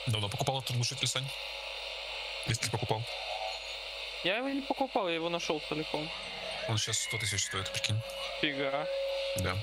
Давно покупал этот глушитель, Сань? Если покупал. Я его не покупал, я его нашел целиком. Он сейчас 100 тысяч стоит, прикинь. Фига. Да.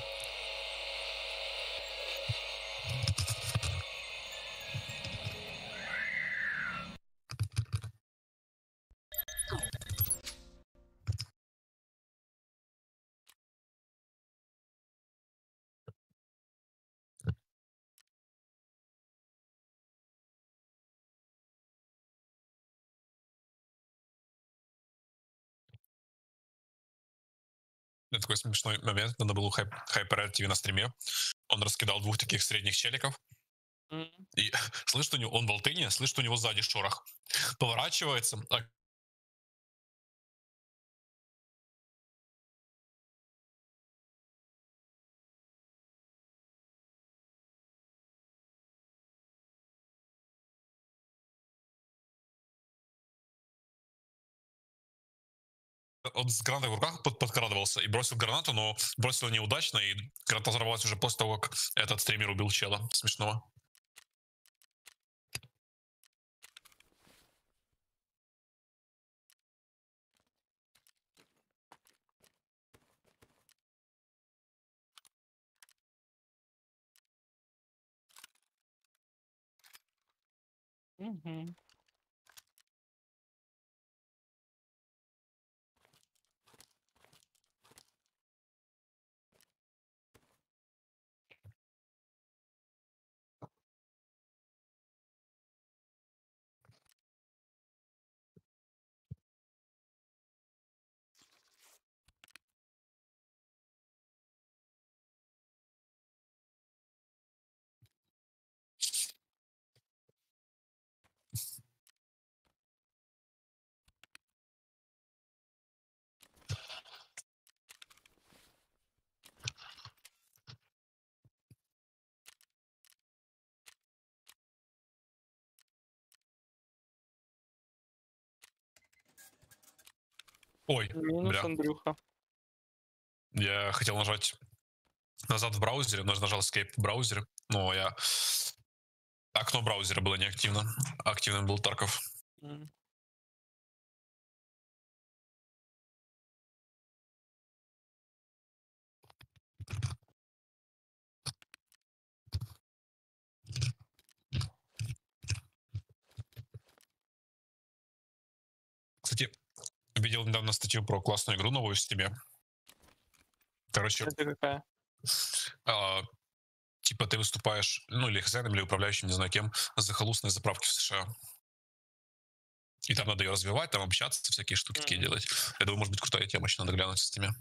Это такой смешной момент. Надо было у Hyper TV на стриме. Он раскидал двух таких средних челиков. Мгм. И слышит у него, он в алтыне, слышит у него сзади шорох. Поворачивается, он с гранатой в руках подкрадывался и бросил гранату, но бросил неудачно, и граната взорвалась уже после того, как этот стример убил чела смешного. Мгм. Ой, Минус бля. Андрюха. Я хотел нажать назад в браузере, но нажал Escape в браузере, но я... Окно браузера было неактивно. Активным был Тарков. Мгм. Кстати, видел недавно статью про классную игру новую в Steam. Короче, Это какая? а, типа ты выступаешь, ну, или хозяином, или управляющим, не знаю кем, захолустной заправки в США. И там надо ее развивать, там общаться, всякие штуки такие Мгм. делать. Я думаю, может быть, крутая тема, еще надо глянуть в Steam.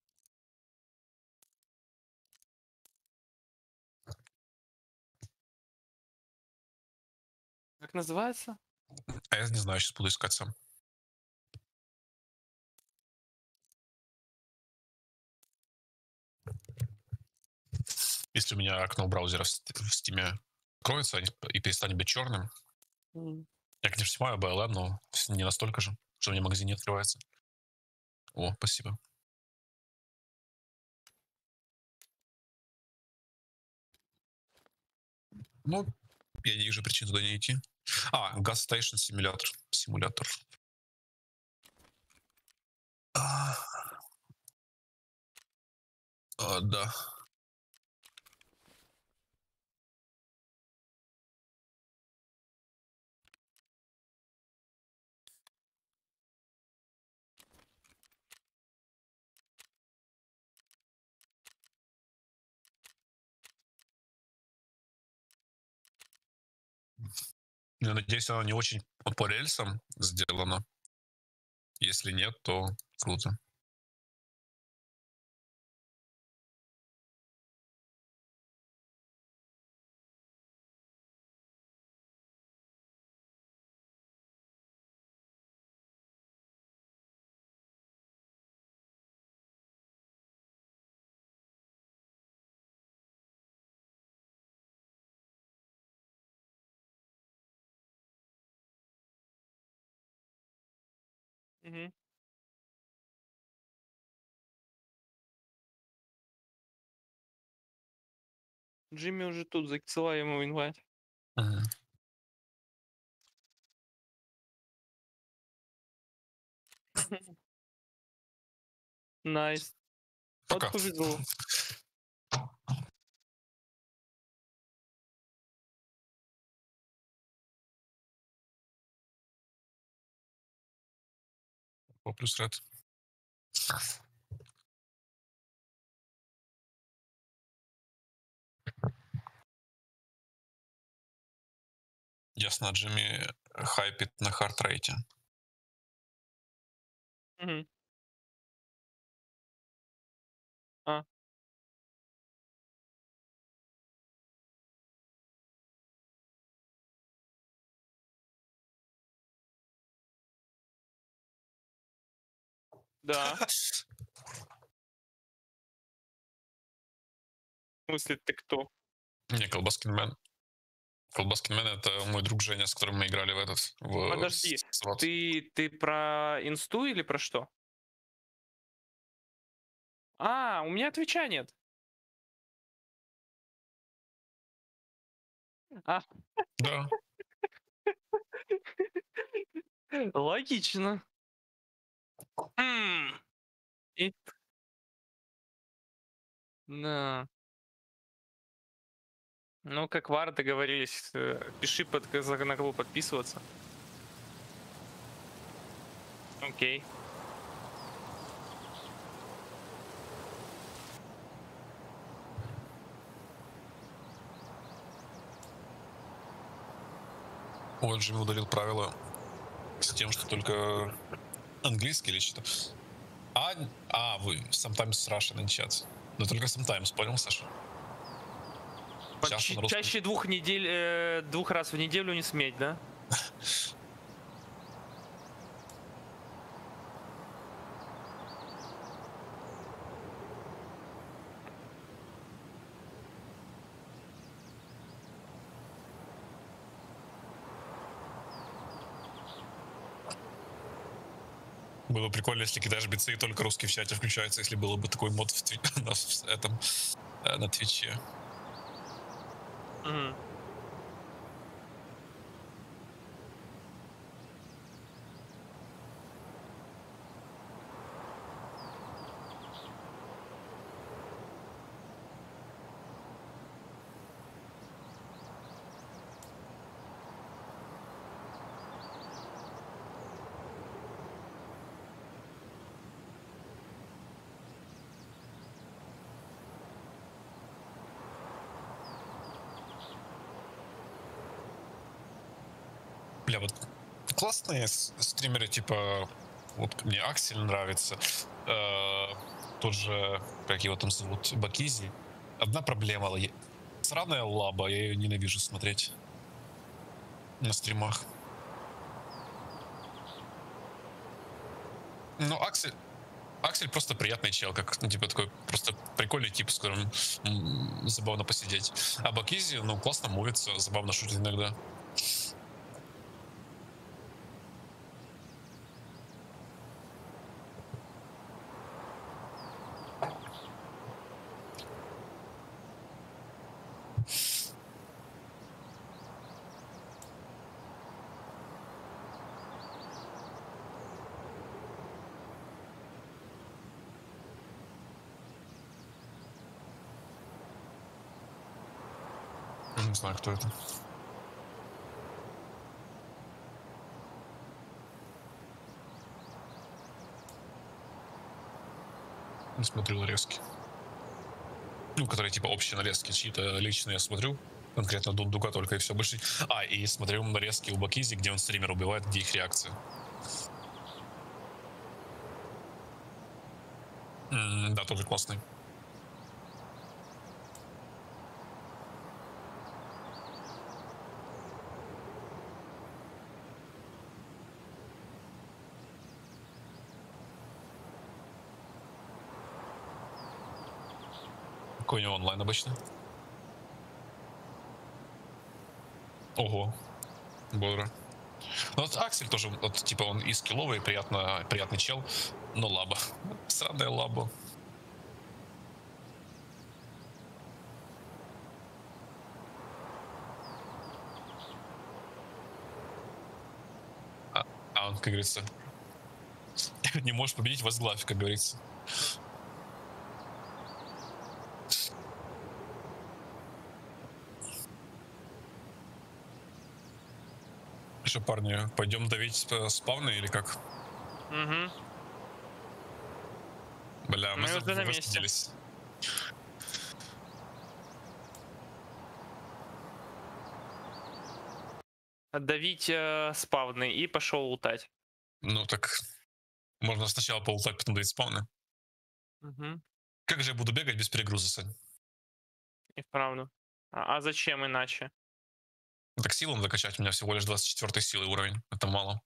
Как называется? А я не знаю, сейчас буду искать сам. Если у меня окно браузера в Steam откроется и перестанет быть черным, Мгм. я, конечно, снимаю BLM, но не настолько же, что у меня магазин не открывается. О, спасибо. Ну, я не вижу причин туда не идти. Gas Station симулятор. Симулятор. А, да. Я надеюсь, она не очень по рельсам сделана. Если нет, то круто. Мгм. Джимми уже тут, засылай ему инвайт. Мгм. Найс. Вот Пока. повезло. О, плюс ред. Ясно, Джимми хайпит на хардрейте. Мгм. А. Да. В смысле, ты кто? Не, Колбаскин Мэн. Колбаскин Мэн — это мой друг Женя, с которым мы играли в этот, в Подожди, сват. ты про инсту или про что? А, у меня твича нет. А, Да. логично. М. И да. Ну, как Вар договорились, пиши на кого подписываться. Окей. Он же удалил правила с тем, что только английский или что-то. Вы sometimes Russian in chat. Но только sometimes, понял, Саша? Сейчас он русский. Чаще 2 раз в неделю не сметь, да? Было бы прикольно, если кидаешь бицы и только русский в чате включается, если было бы такой мод на Твиче. Мгм. Бля, вот классные стримеры, типа, вот мне Аксель нравится, тот же, как его там зовут, Бакизи. Одна проблема, сраная лаба, я ее ненавижу смотреть на стримах. Ну, Аксель просто приятный чел, как, ну, типа, такой просто прикольный тип, с которым забавно посидеть. А Бакизи, ну, классно мувится, забавно шутит иногда. Не знаю, кто это. Не смотрел нарезки. Ну, которые типа общие нарезки, чьи-то личные я смотрю. Конкретно Дундука только и все больше. И смотрю нарезки у Бакизи, где он стример убивает, где их реакции. Да, тоже классный. Какой у него онлайн обычно? Ого, бодро. Ну, вот Аксель тоже, вот, типа, он и скилловый, приятный чел, но лаба. Сраная лаба. Он, как говорится, Не можешь победить, возглавь, как говорится. Что, парни, пойдем давить спавны или как? Угу. Бля, мы Мы уже на месте. высадились. Отдавить спавны и пошел лутать. Ну так, можно сначала полутать, потом давить спавны. Угу. Как же я буду бегать без перегруза, Сань? И вправду. А зачем иначе? Так силу закачать, у меня всего лишь 24 силы уровень. Это мало.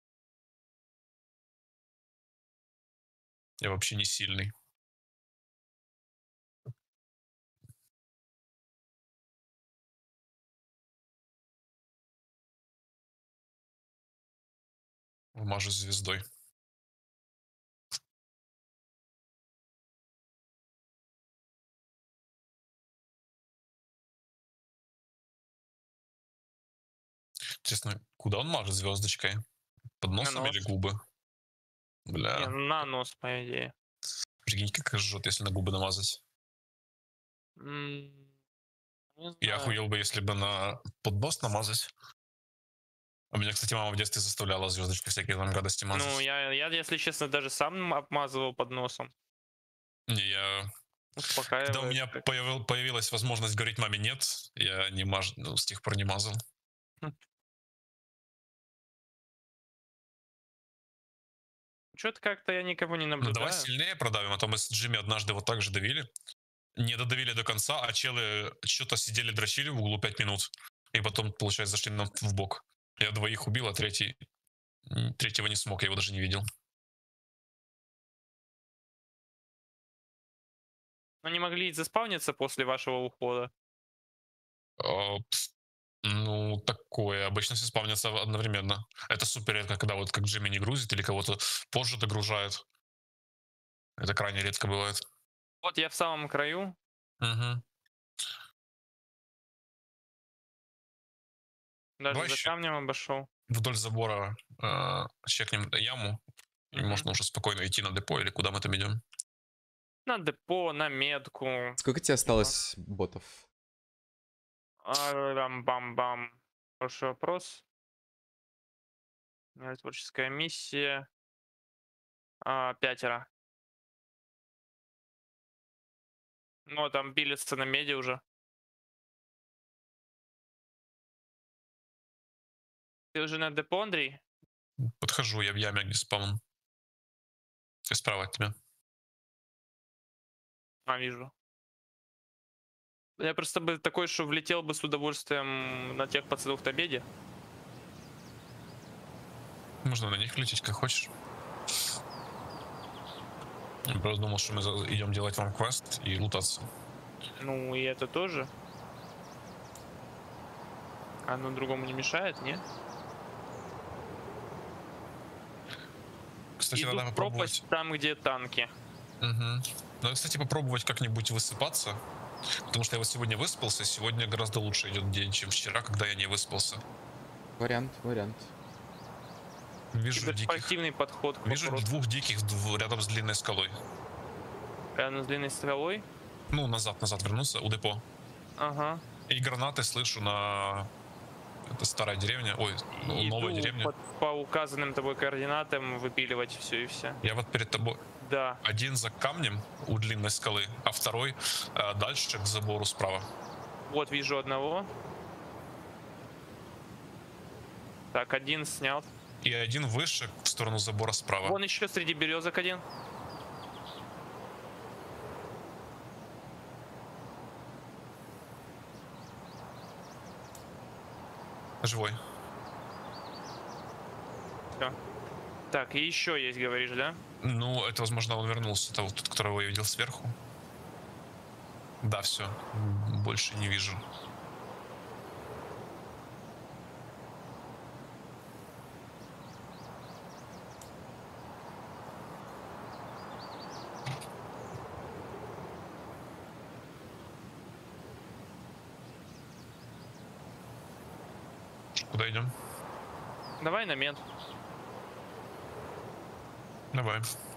Я вообще не сильный. Вмажусь звездой. Честно, куда он мажет звездочкой? Под носом или нос. губы? Не, Бля, на нос, по идее. прикинь, как жжет, если на губы намазать. Не Я знаю. охуел бы, если бы на под нос намазать. У меня, кстати, мама в детстве заставляла звездочки всякие там гадости мазать. Ну, я, если честно, даже сам обмазывал под носом. Не, я... Когда у Успокаивает. меня появилась возможность говорить маме нет, я не мажу, ну, с тех пор не мазал. Что-то как-то я никого не Ну наблюдаю. давай сильнее продавим, а то мы с Джимми однажды вот так же давили. Не додавили до конца, а челы что-то сидели, дрочили в углу 5 минут. И потом, получается, зашли нам в бок. Я двоих убил, а третьего не смог, я его даже не видел. Но не могли заспавниться после вашего ухода. Ну, такое. Обычно все спавнятся одновременно. Это супер редко, когда вот как Джимми не грузит или кого-то позже догружает. Это крайне редко бывает. Вот я в самом краю. Угу. Даже Давай за еще камнем обошел. вдоль забора чекнем яму. И можно уже спокойно идти на депо или куда мы там идем. На депо, на метку. Сколько тебе осталось ботов? Бам-бам-бам. Хороший вопрос. Творческая миссия. 5. Ну, там пилится на меди уже. Ты уже на депо, Андрей? Подхожу, я в яме, где спаун. Ты справа от тебя. Вижу. Я просто бы такой, что влетел бы с удовольствием на тех пацанов в обеде. Можно на них лететь, как хочешь. Я просто думал, что мы идем делать вам квест и лутаться. Ну, и это тоже. Одно другому не мешает, не? Кстати, Иду надо в пропасть попробовать. там, где танки. Угу. Надо, кстати, попробовать как-нибудь высыпаться. Потому что я вот сегодня выспался, сегодня гораздо лучше идет день, чем вчера, когда я не выспался. Вариант. Вижу диких. Спортивный подход к Вижу вопросу. 2 диких рядом с длинной скалой. Рядом с длинной стрелой. Ну, назад вернуться, у депо. Ага. И гранаты слышу на... Это старая деревня, ой, новая Иду деревня. по указанным тобой координатам выпиливать все и все. Я вот перед тобой. Да. Один за камнем у длинной скалы, а второй дальше к забору справа. Вот вижу одного. Так, один снят. И один выше в сторону забора справа. Вон еще среди березок один. Живой. Всё. Так, и еще есть, говоришь, да? Ну, это, возможно, он вернулся, того, тот, которого я видел сверху. Да, все. Больше не вижу. Куда идем? Давай на мед. Давай.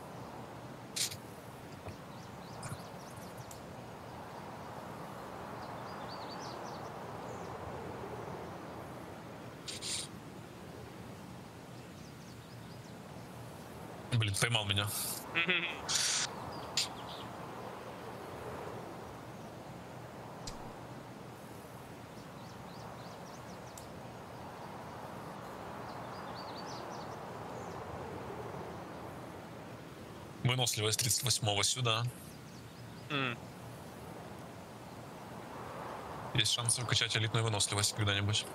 Блин, поймал меня. Выносливость 38-го сюда. Есть шанс выкачать элитную выносливость когда-нибудь.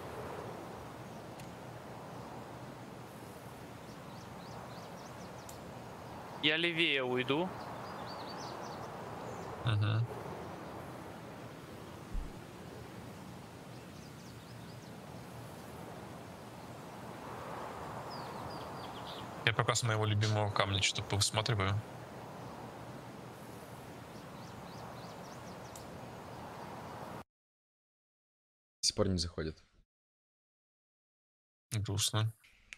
Я левее уйду. Угу. Я пока с моего любимого камня что-то повысматриваю. До сих пор не заходит. Грустно.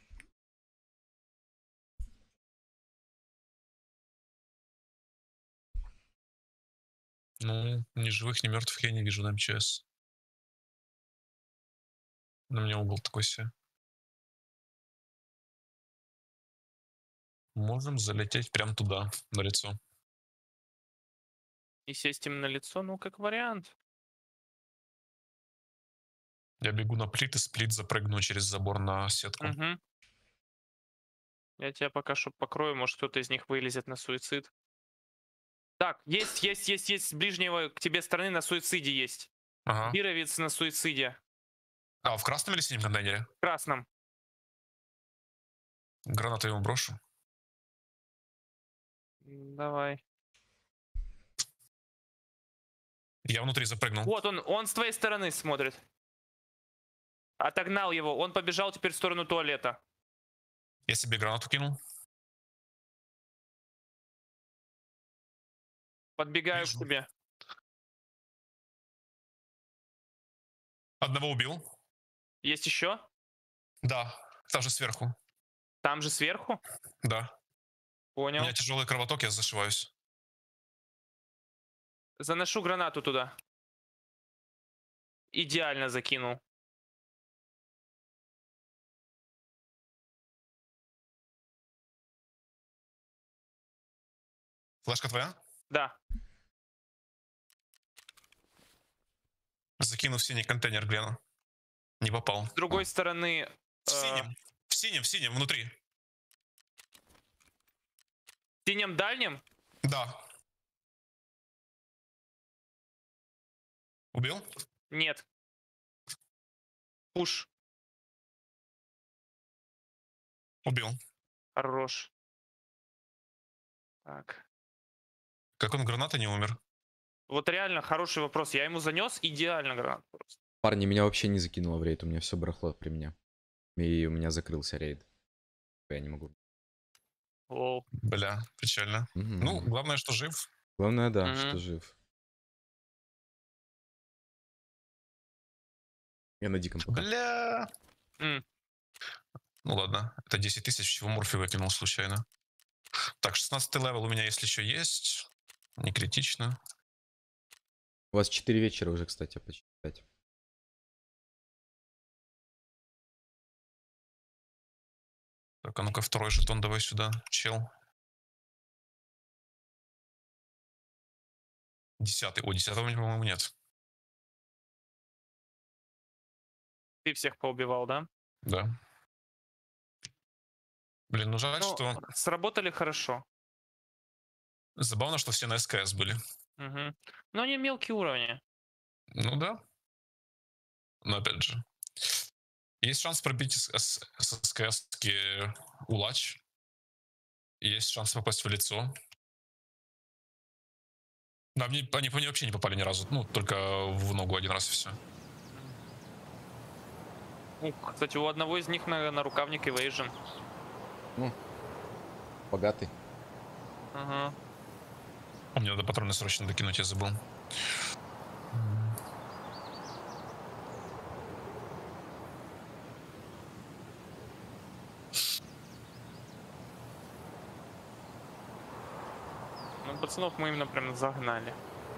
Ну, ни живых, ни мертвых я не вижу на МЧС. На меня угол такой себе. Можем залететь прям туда, на лицо. И сесть им на лицо, ну, как вариант. Я бегу на плит и сплит запрыгну через забор на сетку. Угу. Я тебя пока что покрою, может кто-то из них вылезет на суицид. Так, есть. С ближнего к тебе стороны на суициде есть. Ага. Бировец на суициде. А, в красном или синем контейнере? В красном. Гранату ему брошу. Давай. Я внутри запрыгнул. Вот он с твоей стороны смотрит. Отогнал его. Он побежал теперь в сторону туалета. Я себе гранату кинул. Подбегаю Вижу. к тебе. Одного убил. Есть еще? Да, там же сверху. Там же сверху? Да. У Понял. меня тяжелый кровоток, я зашиваюсь. Заношу гранату туда. Идеально закинул. Флешка твоя? Да. Закинул в синий контейнер Глена. Не попал. С другой стороны... В синем, внутри. В синем дальнем? Да. Убил? Нет. Пуш. Убил. Хорош. Так. Как он граната не умер? Вот реально хороший вопрос. Я ему занес идеально гранату просто. Парни, меня вообще не закинуло в рейд, у меня все барахло при мне. И у меня закрылся рейд. Я не могу. Лол. Бля, печально. Ну, главное, что жив. Главное, да, что жив. Я на диком пока. Бля. Ну ладно, это 10 тысяч, чего Мурфи выкинул случайно. Так, 16 левел у меня, если еще есть. Не критично. У вас 4 вечера уже, кстати, почти 5. Так, а ну-ка второй жетон давай сюда, чел. 10-й. О, 10-го, по-моему, нет. Ты всех поубивал, да? Да. Блин, ну жаль, Ну, что... сработали хорошо. Забавно, что все на СКС были. Угу. Но они мелкие уровни. Ну да. Но опять же. Есть шанс пробить с СКС-ки улач. Есть шанс попасть в лицо. Да, они по мне вообще не попали ни разу. Ну, только в ногу один раз и все. Кстати, у одного из них на рукавник Evasion. Ну, богатый. Ага. Мне надо патроны срочно докинуть, я забыл. Ну, пацанов мы именно прям загнали.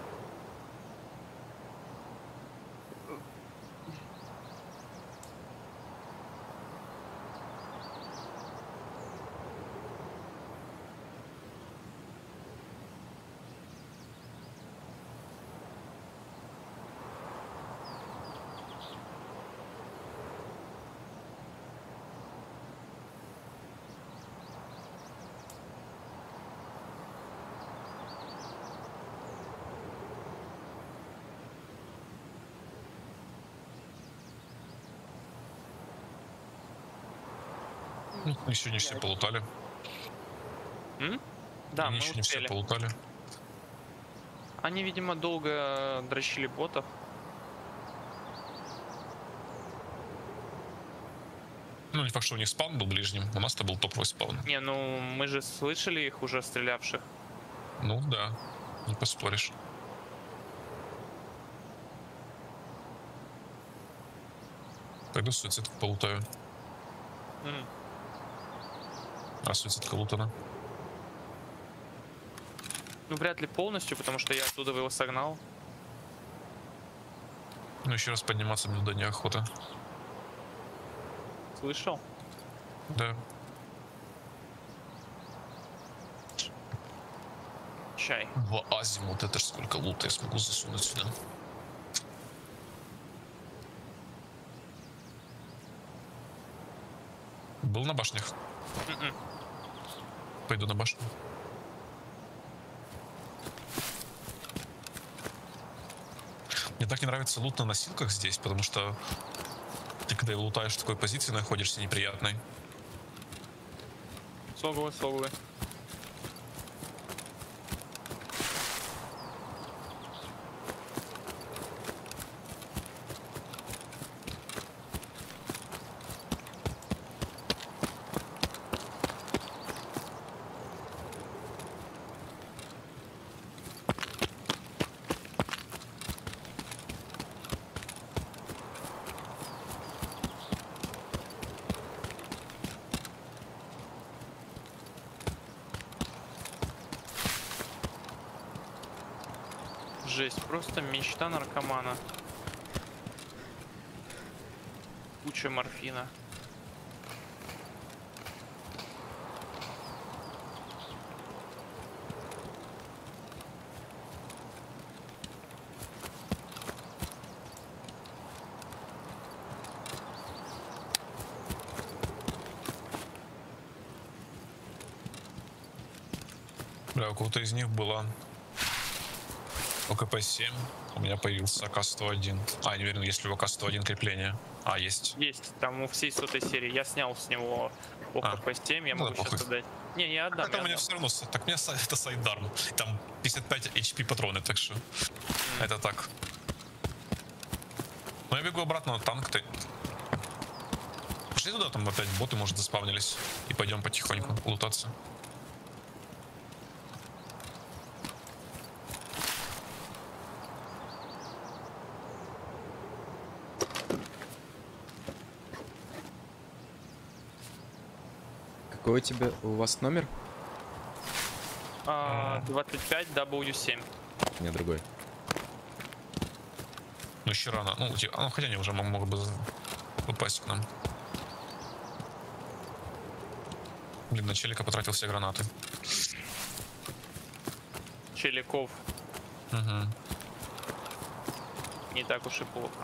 Ну, еще не все полутали. Да, Они мы еще не все успели. полутали. Они, видимо, долго дрочили ботов. Ну, не факт, что у них спаун был ближним. У нас-то был топовый спаун. Не, ну мы же слышали их уже стрелявших. Ну да, не поспоришь. Пойду суицид полутаю. А суицидка лутана. Ну, вряд ли полностью, потому что я оттуда его согнал. Ну, еще раз подниматься мне туда неохота. Слышал? Да. Чай. В азимут, это ж сколько лута я смогу засунуть сюда. Был на башнях? Пойду на башню. Мне так не нравится лут на носилках здесь, потому что ты когда его лутаешь в такой позиции, находишься неприятной. Соглы, соглы. Жесть, просто мечта наркомана. Куча морфина. Бля, у кого-то из них была ОКП-7, у меня появился АК-101. А, не уверен, есть ли у АК-101 крепление. А, есть. Есть, там у всей сотой серии. Я снял с него ОКП-7, я ну могу да, сейчас похуй. отдать. Не, я отдам. Это я у меня отдам. все равно, так у меня это сайдарм. Там 55 HP патроны, так что это так. Но я бегу обратно на танк. Ты пошли туда, там опять боты, может, заспавнились. И пойдем потихоньку лутаться. Какой у вас номер? 25 W7. У меня другой. Ну, еще рано. Ну, хотя они уже могут бы попасть к нам. Блин, на челика потратил все гранаты. Челиков. Угу. Не так уж и плохо.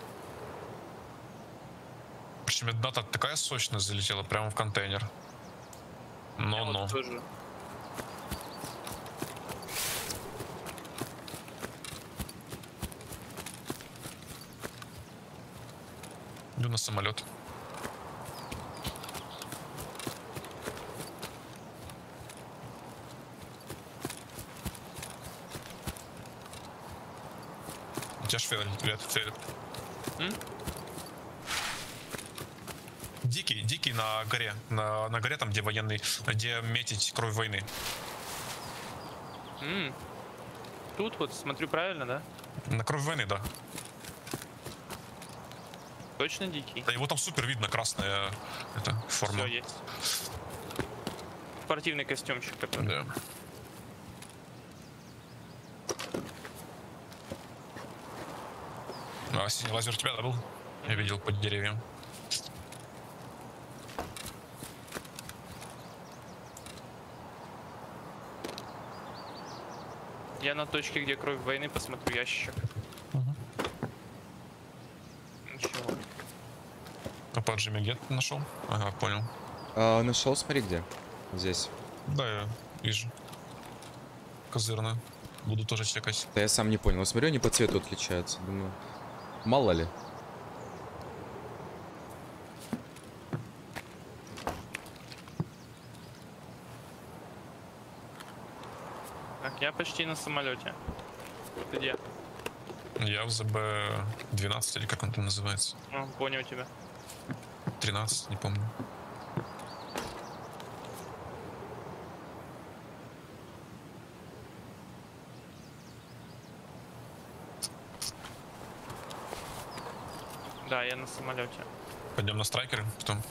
Причем дата такая сочная залетела прямо в контейнер. Я Но. вот тоже. Иду на самолет. У тебя швелит. Дикий на горе. На горе, там, где военный, где метить кровь войны. Тут вот, смотрю правильно, да? На кровь войны, да. Точно дикий? Да его там супер видно, красная форма. Все есть. Спортивный костюмчик такой. Да. А синий лазер у тебя, да, был? Я видел под деревьям. Я на точке, где кровь войны, посмотрю ящичек. Ничего. А по Джимми где ты нашел? Ага, понял. Нашел, смотри где. Здесь. Да, я вижу. Козырно. Буду тоже чекать. Да я сам не понял. Смотрю, они по цвету отличаются. Думаю, мало ли. Так, я почти на самолете. Ты где? Я в ЗБ-12 или как он там называется. Понял тебя. 13, не помню. Да, я на самолете. Пойдем на страйкеры потом.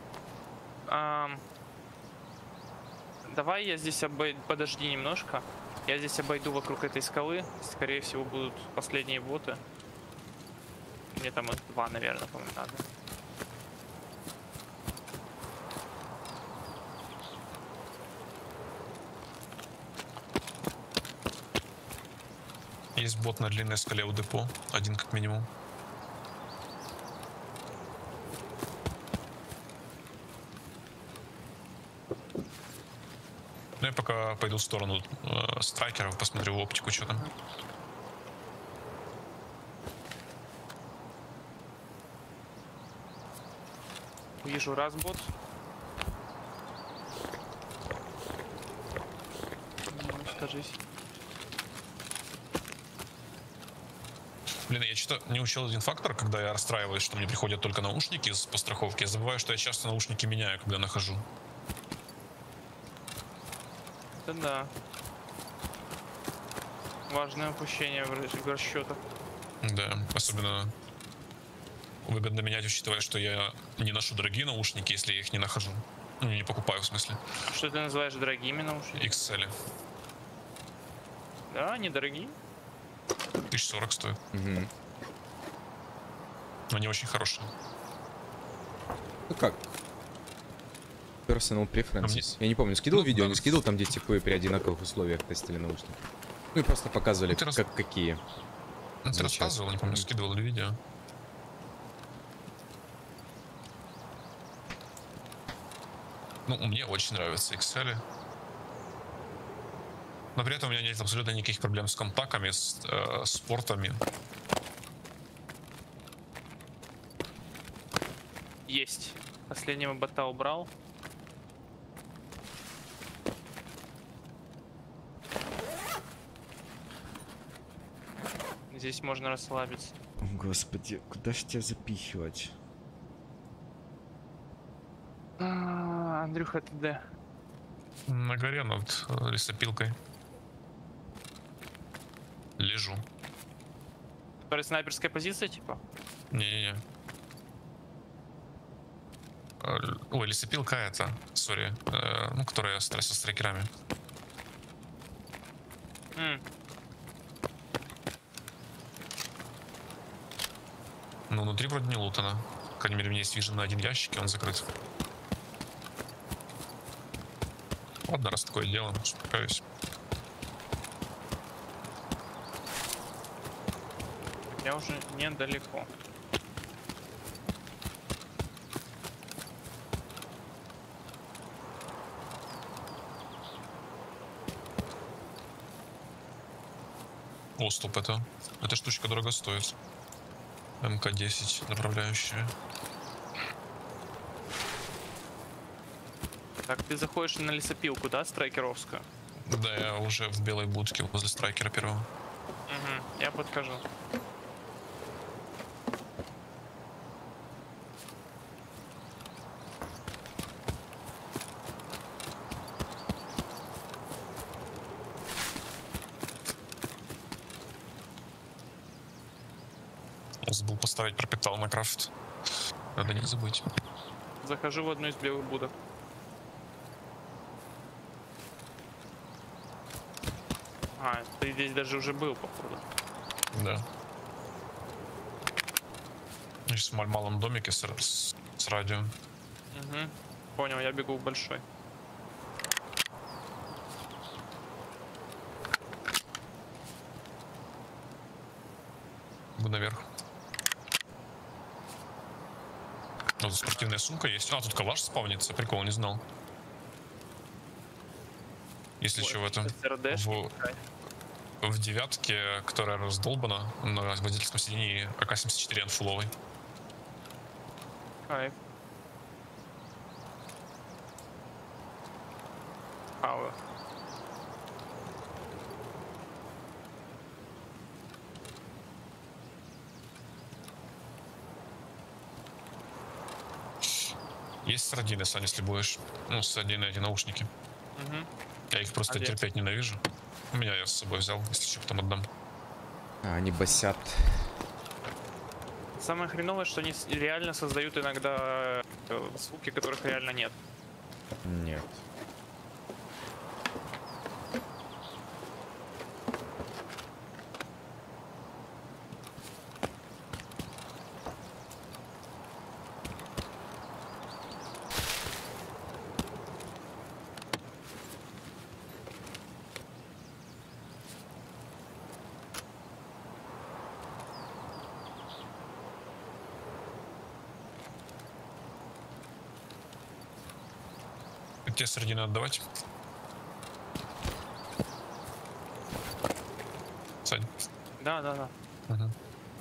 Давай я здесь подожди немножко. Я здесь обойду вокруг этой скалы. Скорее всего, будут последние боты. Мне там их 2, наверное, по-моему, надо. Есть бот на длинной скале у депо. Один как минимум. Ну я пока пойду в сторону страйкеров, посмотрю в оптику, что там. Вижу раз бот. Ну, скажись. Блин, я что-то не учел один фактор, когда я расстраиваюсь, что мне приходят только наушники по страховке. Я забываю, что я часто наушники меняю, когда нахожу. Да. Важное упущение в расчетах. Да, особенно выгодно менять, учитывая, что я не ношу дорогие наушники, если я их не нахожу. Ну, не покупаю, в смысле. Что ты называешь дорогими наушниками? XL. Да, недорогие. 1040 стоит. Угу. Они очень хорошие. Ну как? Personal preferences. Я не помню, скидывал Ну, видео, да. не скидывал там, где типы при одинаковых условиях тестили наушники. Ну и просто показывали, Ну, как какие. Ты Сейчас. рассказывал, не помню, скидывал ли видео. Ну, мне очень нравятся XL. Но при этом у меня нет абсолютно никаких проблем с контактами, с портами. Есть. Последнего бота убрал. Здесь можно расслабиться. Господи, куда ж тебя запихивать? Андрюха, ты где? На горе над лесопилкой. Лежу. Которая снайперская позиция, типа? Не-не-не. Ой, лесопилка это, сори. Ну, которая со страйкерами. Ну, внутри вроде не лутано. По крайней мере, у меня есть вижен на один ящик, и он закрыт. Ладно, раз такое дело, успокаюсь. Я уже недалеко. О, стоп, эта штучка дорого стоит. МК-10 направляющая. Так, ты заходишь на лесопилку, да, страйкеровскую? Да, я уже в белой будке возле страйкера первого. Угу, я подхожу. Я забыл поставить пропитал на крафт. Надо не забыть. Захожу в одну из белых будок. А, ты здесь даже уже был, походу. Да. Здесь в малом домике с радио. Угу. Понял, я бегу в большой. Иду наверх. Вот спортивная сумка есть. А, тут калаш спавнится. Прикол, не знал. Если что в этом... В девятке, которая раздолбана на водительском сидении, АК-74 анфуловый. Кайф. Ауэ. Есть сардины, Сань, если будешь. Ну, сардины эти наушники. Угу. Я их просто терпеть ненавижу. У меня я с собой взял, если что, потом отдам. А, они басят. Самое хреновое, что они реально создают иногда звуки, которых реально нет. Нет. Тебе сардины отдавать? Сань? Да. Угу.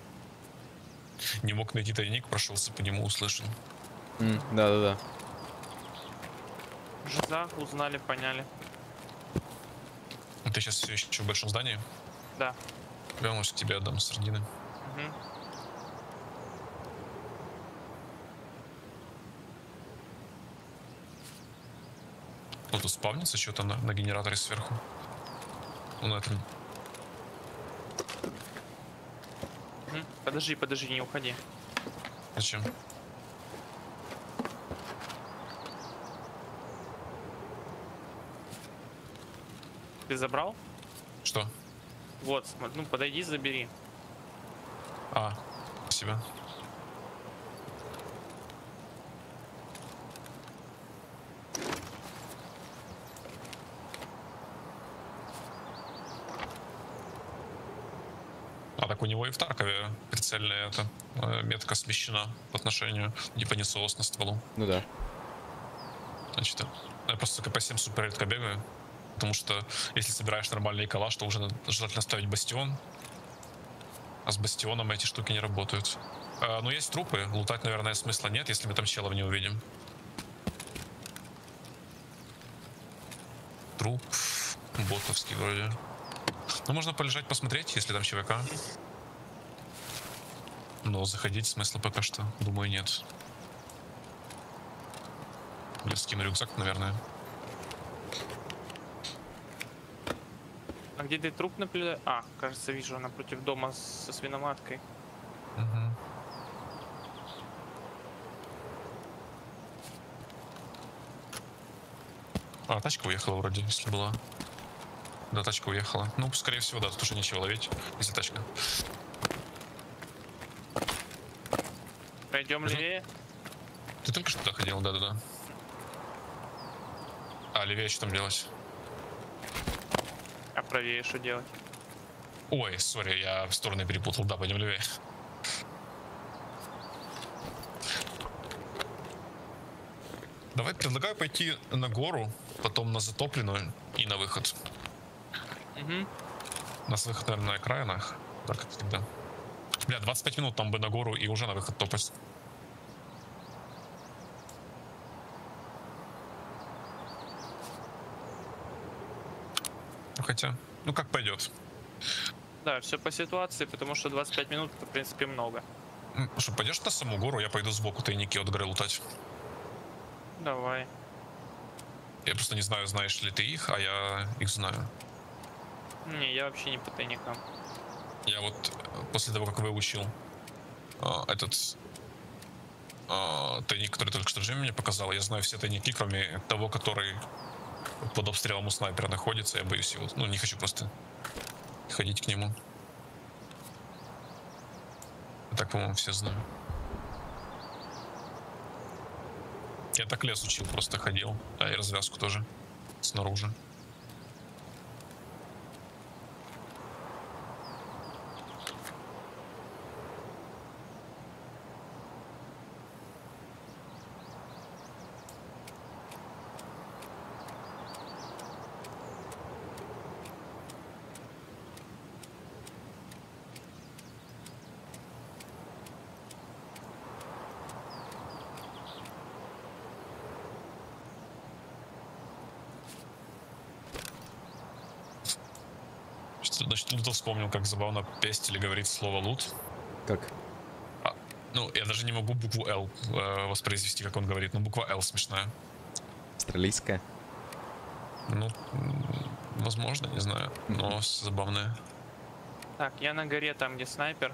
Не мог найти тайник, прошелся по нему, услышал. Да. Жиза, узнали, поняли. Ты сейчас все еще в большом здании? Да. Вернусь к тебе, отдам сардины. Угу. Вот тут спавнится что-то на генераторе сверху. Ну, на этом. Угу. Подожди, не уходи. Зачем? Ты забрал? Что? Вот, ну подойди, забери. А, спасибо. А так у него и в Таркове прицельная эта метка смещена по отношению типа несоос на стволу. Ну да. Значит, я просто КП-7 супер редко бегаю, потому что если собираешь нормальный калаш, то уже желательно ставить бастион. А с бастионом эти штуки не работают. Но есть трупы, лутать, наверное, смысла нет, если мы там челов не увидим. Труп ботовский вроде. Ну, можно полежать, посмотреть, если там ЧВК. Но заходить смысла пока что, думаю, нет. Я скину рюкзак, наверное. А где ты труп наблюдаешь? А, кажется, вижу, напротив дома со свиноматкой. Угу. А, тачка уехала вроде, если была. Да, тачка уехала. Ну, скорее всего, да, тут уже нечего ловить, если тачка. Пойдем левее. Ты только что туда ходил, да. А, левее что там делать? А правее что делать? Ой, сори, я в стороны перепутал. Да, пойдем левее. Давай, предлагаю пойти на гору, потом на затопленную и на выход. Угу. У нас выход, наверное, на окраинах. Так, как всегда. Бля, 25 минут там бы на гору и уже на выход топать. Хотя, ну как пойдет. Да, все по ситуации, потому что 25 минут это, в принципе, много. Что, пойдешь на саму гору, я пойду сбоку тайники от горы лутать. Давай. Я просто не знаю, знаешь ли ты их, а я их знаю. Не, я вообще не по тайникам. Я вот после того, как выучил этот тайник, который только что Джимми мне показал, я знаю все тайники, кроме того, который под обстрелом у снайпера находится, я боюсь его. Ну, не хочу просто ходить к нему. Так, по-моему, все знают. Я так лес учил, просто ходил. А и развязку тоже снаружи. Значит, тут вспомнил, как забавно пестили говорит слово лут. Как? Ну, я даже не могу букву L воспроизвести, как он говорит, но буква L смешная. Австралийская? Ну, возможно, не знаю, но забавная. Так, я на горе, там, где снайпер.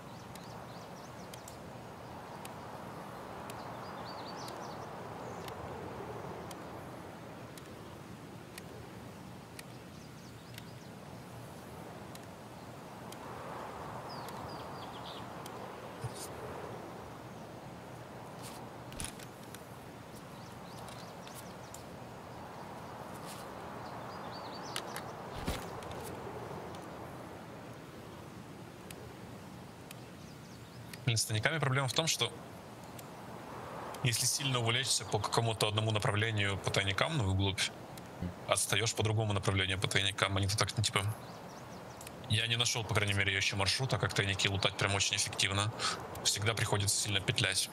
Блин, с тайниками проблема в том, что если сильно увлечься по какому-то одному направлению по тайникам, ну, вглубь, отстаешь по другому направлению по тайникам, они-то так, ну, типа... Я не нашел, по крайней мере, еще маршрута, как тайники лутать прям очень эффективно. Всегда приходится сильно петлять.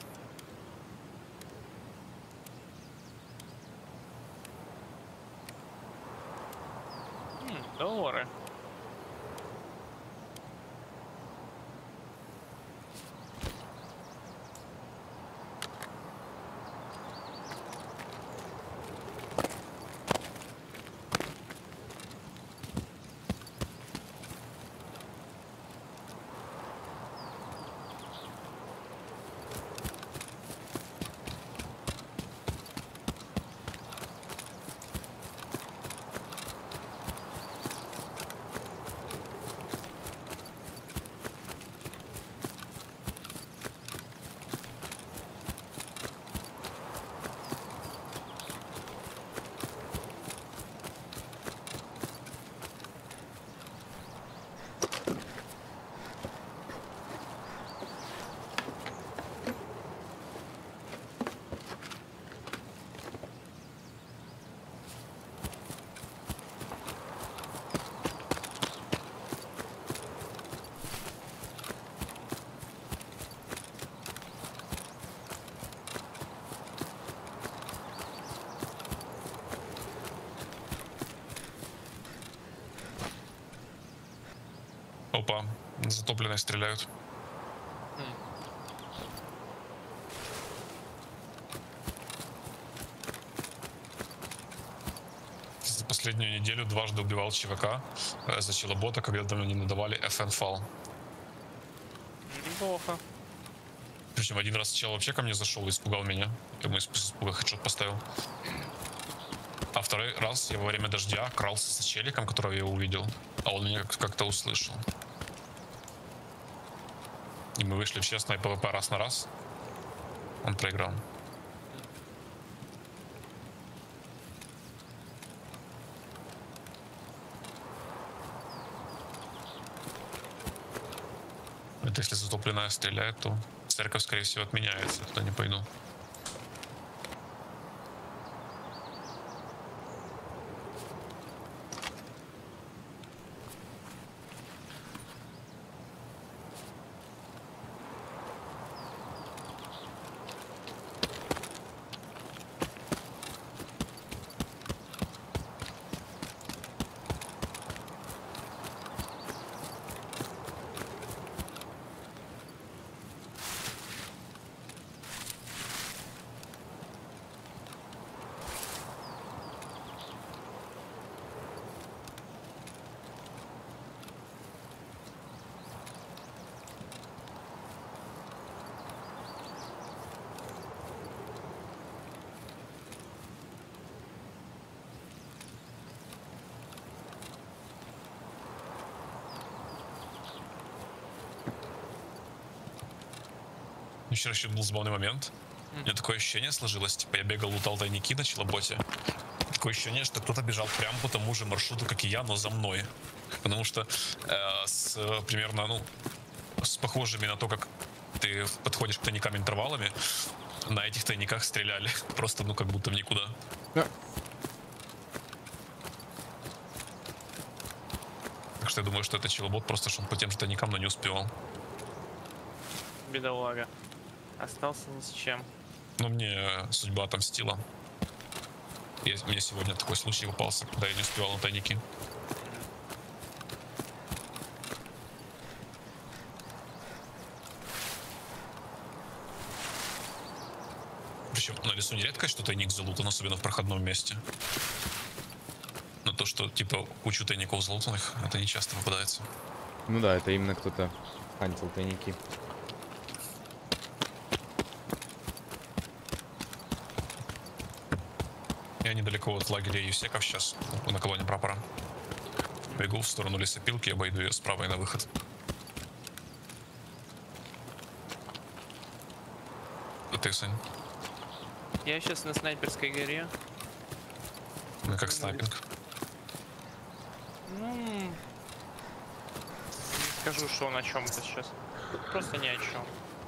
Доллары. Опа, затопленные стреляют. За последнюю неделю дважды убивал ЧВК за челобота, когда мне надавали FN-фал. Неплохо. Причем один раз чел вообще ко мне зашел и испугал меня. Я ему из испуга хедшот поставил. А второй раз я во время дождя крался с челиком, которого я увидел, а он меня как-то услышал. И мы вышли в честное ПВП раз на раз. Он проиграл. Это если затопленная стреляет, то церковь, скорее всего, отменяется. Туда не пойду. Вчера еще был забавный момент. У меня такое ощущение сложилось, типа я бегал, лутал тайники на челоботе. Такое ощущение, что кто-то бежал прямо по тому же маршруту, как и я, но за мной. Потому что примерно, ну, с похожими на то, как ты подходишь к тайникам интервалами, на этих тайниках стреляли. Просто, ну, как будто в никуда. Да. Так что я думаю, что это челобот просто шел по тем же тайникам, но не успевал. Бедолага. Остался ни с чем. Но мне судьба отомстила. Мне сегодня такой случай попался, когда я не успевал на тайники. Причем на лесу не редко, что тайник залутан, особенно в проходном месте. Но то, что типа кучу тайников залутанных, это не часто попадается. Ну да, это именно кто-то хантил тайники. Я недалеко от лагеря Юсеков сейчас, на колонне прапора. Бегу в сторону лесопилки, обойду ее справа и на выход. А ты, Сань? Я сейчас на снайперской горе. Ну как снайпинг? Ну, не скажу, что он о чем-то сейчас. Просто ни о чем.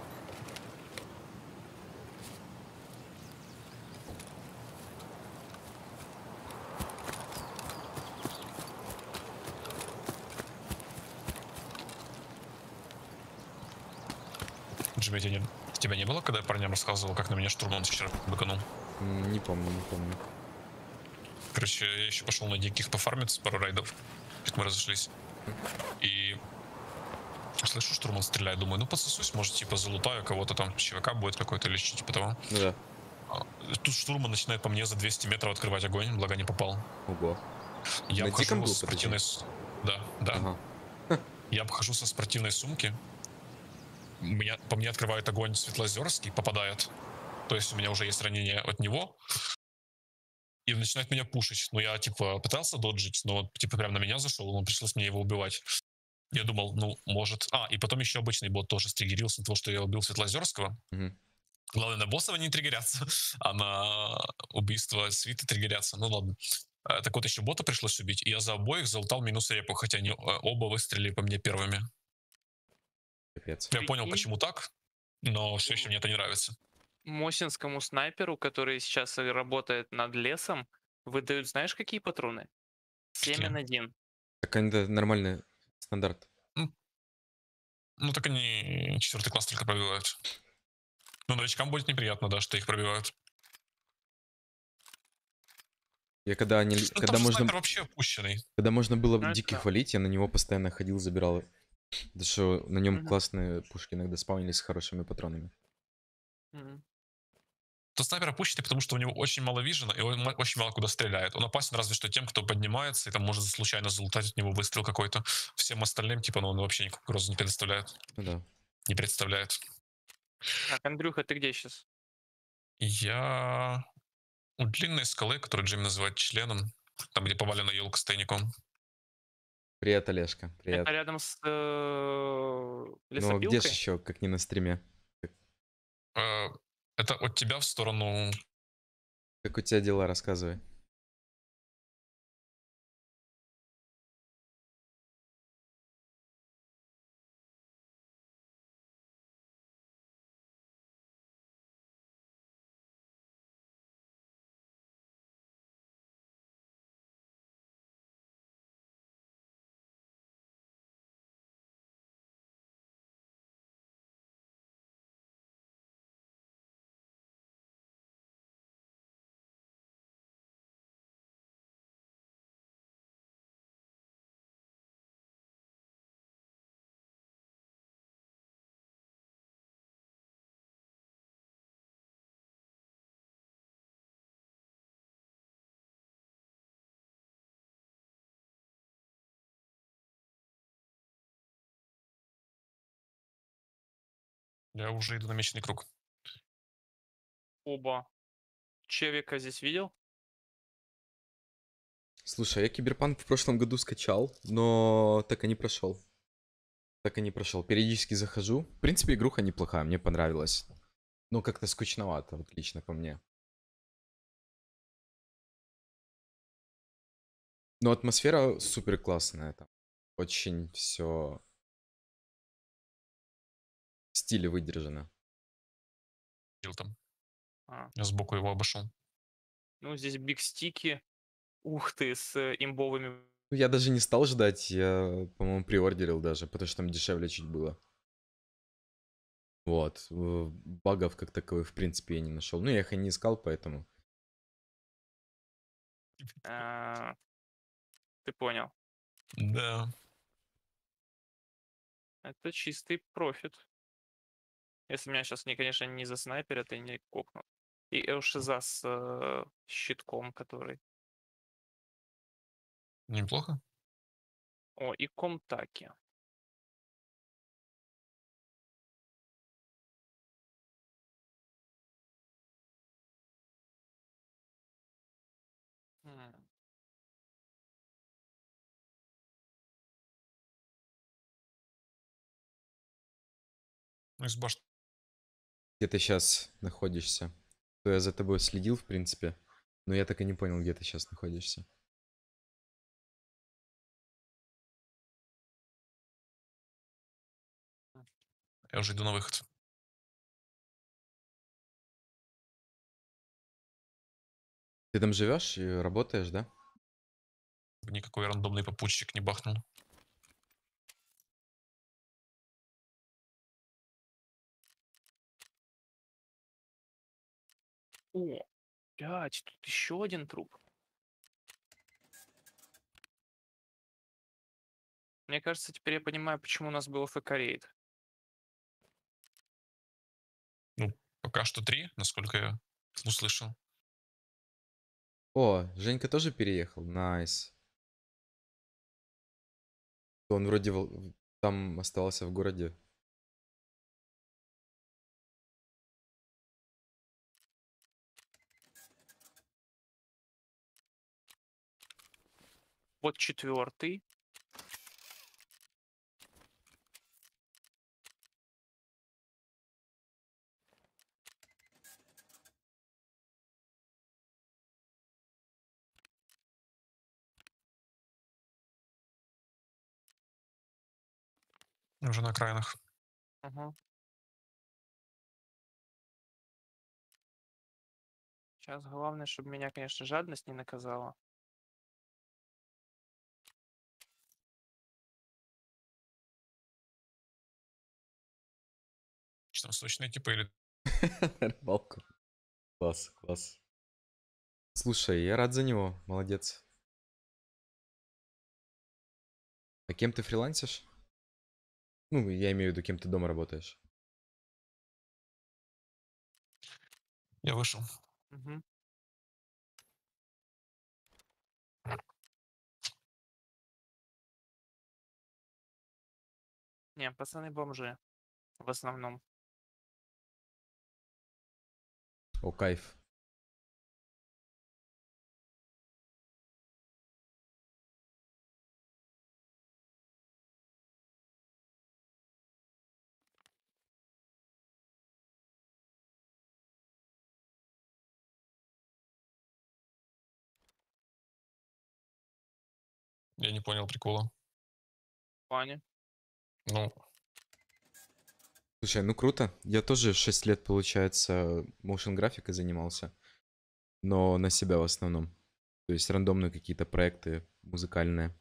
Джимми, тебя не было, когда я парням рассказывал, как на меня штурман вчера быканул? Не помню, не помню. Короче, я еще пошел на диких пофармиться пару райдов, как мы разошлись. И слышу, штурман стреляет, думаю, ну подсосусь, может, типа залутаю кого-то там, ЧВК будет какой-то или что-то типа того. Ну да. Тут штурман начинает по мне за 200 метров открывать огонь, благо не попал. Ого. Я На диком обхожу был, со спортивной... Да, да. Ага. Я обхожу со спортивной сумки. По мне открывает огонь Светлоозерский, попадает. То есть у меня уже есть ранение от него. И начинает меня пушить. Но я, типа, пытался доджить, но, типа, прям на меня зашел, но пришлось мне его убивать. Я думал, ну, может... И потом еще обычный бот тоже стригерился на то, что я убил Светлоозерского. Угу. Главное, на боссов не триггерятся, а на убийство свиты триггерятся. Ну ладно. Так вот, еще бота пришлось убить, и я за обоих залутал минус репу, хотя они оба выстрелили по мне первыми. Капец. Я понял, почему так, но все еще мне это не нравится. Мосинскому снайперу, который сейчас работает над лесом, выдают, знаешь, какие патроны? 7Н1. Так это нормальный стандарт. Ну так они 4-й класс только пробивают. Но новичкам будет неприятно, да, что их пробивают. Я когда они, Ну, когда там же можно, снайпер вообще опущенный. когда можно было Ну, это диких да. валить, я на него постоянно ходил, забирал. Да что на нем Мгм. классные пушки иногда спавнились с хорошими патронами. Мгм. То снайпер опущенный, потому что у него очень мало вижена, и он очень мало куда стреляет. Он опасен разве что тем, кто поднимается, и там может случайно залутать от него выстрел какой-то. Всем остальным, типа, ну, он вообще никакой угрозы не предоставляет. Ну да. Не представляет. Так, Андрюха, ты где сейчас? Я у длинной скалы, которую Джим называет членом, там, где повалена елка с тайником. Привет, Олежка. Привет. Это рядом с Ну, где же лесопилкой? еще, как не на стриме? Э, Это от тебя в сторону... Как у тебя дела, рассказывай. Я уже иду на меченый круг. Оба. Чевика здесь видел? Слушай, я Киберпанк в прошлом году скачал, но так и не прошел. Так и не прошел. Периодически захожу. В принципе, игруха неплохая, мне понравилась. Но как-то скучновато, вот лично по мне. Но атмосфера супер классная там. Очень все в стиле выдержано. Там. А, Я сбоку его обошел. ну, здесь биг-стики. Ух ты, с имбовыми. Ну, я даже не стал ждать, я, по-моему, приордерил даже, потому что там дешевле чуть было. Вот. Багов как таковых, в принципе, я не нашел. Ну, я их и не искал, поэтому. а, Ты понял. Да. Это чистый профит. Если меня сейчас, конечно, не заснайперят и не кокнут. И Элшиза с щитком, который... Неплохо. О, и Комтаки. М, Ну, из башни. Где ты сейчас находишься? То я за тобой следил, в принципе. Но я так и не понял, где ты сейчас находишься. Я уже иду на выход. Ты там живешь и работаешь, да? Никакой рандомный попутчик не бахнул. О, 5, тут еще один труп. Мне кажется, теперь я понимаю, почему у нас был ФК-рейд. Ну, пока что 3, насколько я услышал. О, Женька тоже переехал. Найс. Он вроде там оставался в городе. Вот 4-й. Уже на окраинах. Ага. Сейчас главное, чтобы меня, конечно, жадность не наказала. Что там сочные типа или... Рыбалку. Класс, класс. Слушай, я рад за него. Молодец. А кем ты фрилансишь? Ну, я имею в виду, кем ты дома работаешь. Я вышел. Мгм. Не, пацаны бомжи. В основном. О, кайф. Я не понял прикола. Пани. Ну, Слушай, ну круто. Я тоже 6 лет, получается, motion графикой занимался. Но на себя в основном. То есть рандомные какие-то проекты музыкальные.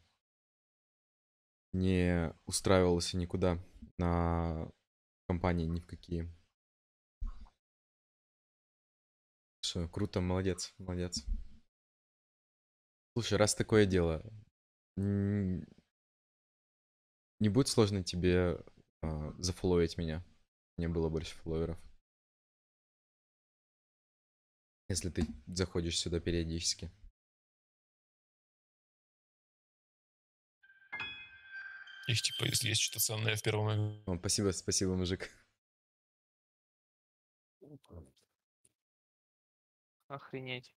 Не устраивался никуда на компании ни в какие. Что, круто, молодец, молодец. Слушай, раз такое дело, н- не будет сложно тебе зафолловить меня? Мне было больше фолловеров. Если ты заходишь сюда периодически. их типа, если есть что-то ценное в первом... О, спасибо, спасибо, мужик. Охренеть.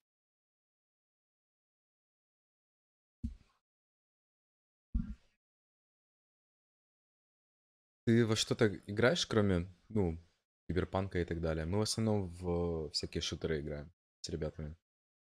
Ты во что-то играешь, кроме, ну, киберпанка и так далее? Мы в основном в всякие шутеры играем с ребятами.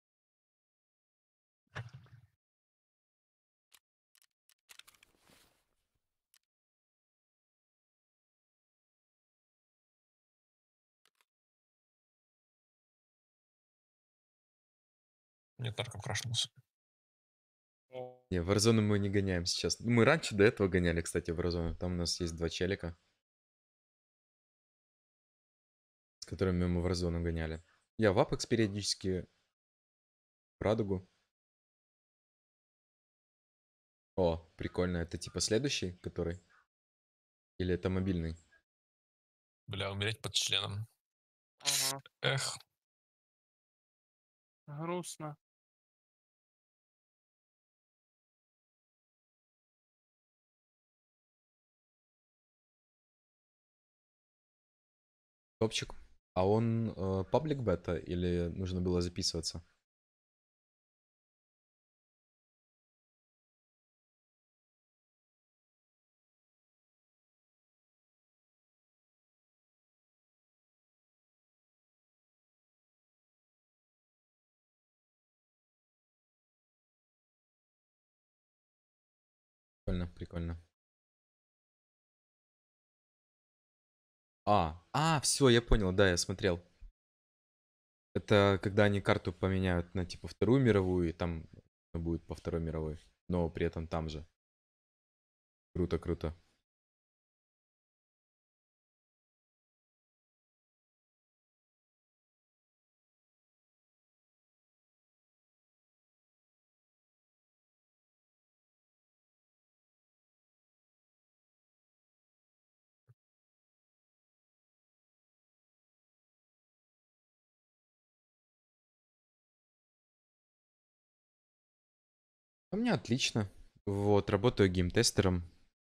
Мне Тарков крашнулся. Не, в Warzone мы не гоняем сейчас. Мы раньше до этого гоняли, кстати, в Warzone. Там у нас есть 2 челика, с которыми мы в Warzone гоняли. Я в Apex периодически, в Радугу. О, прикольно. Это типа следующий, который? Или это мобильный? Бля, умереть под членом. Ага. Эх, Грустно. Топчик. А он паблик бета или нужно было записываться? Прикольно, прикольно. Все, я понял, да, я смотрел. Это когда они карту поменяют на типа Вторую мировую, и там будет по Второй мировой, но при этом там же. Круто, круто. У меня отлично. Вот, работаю геймтестером.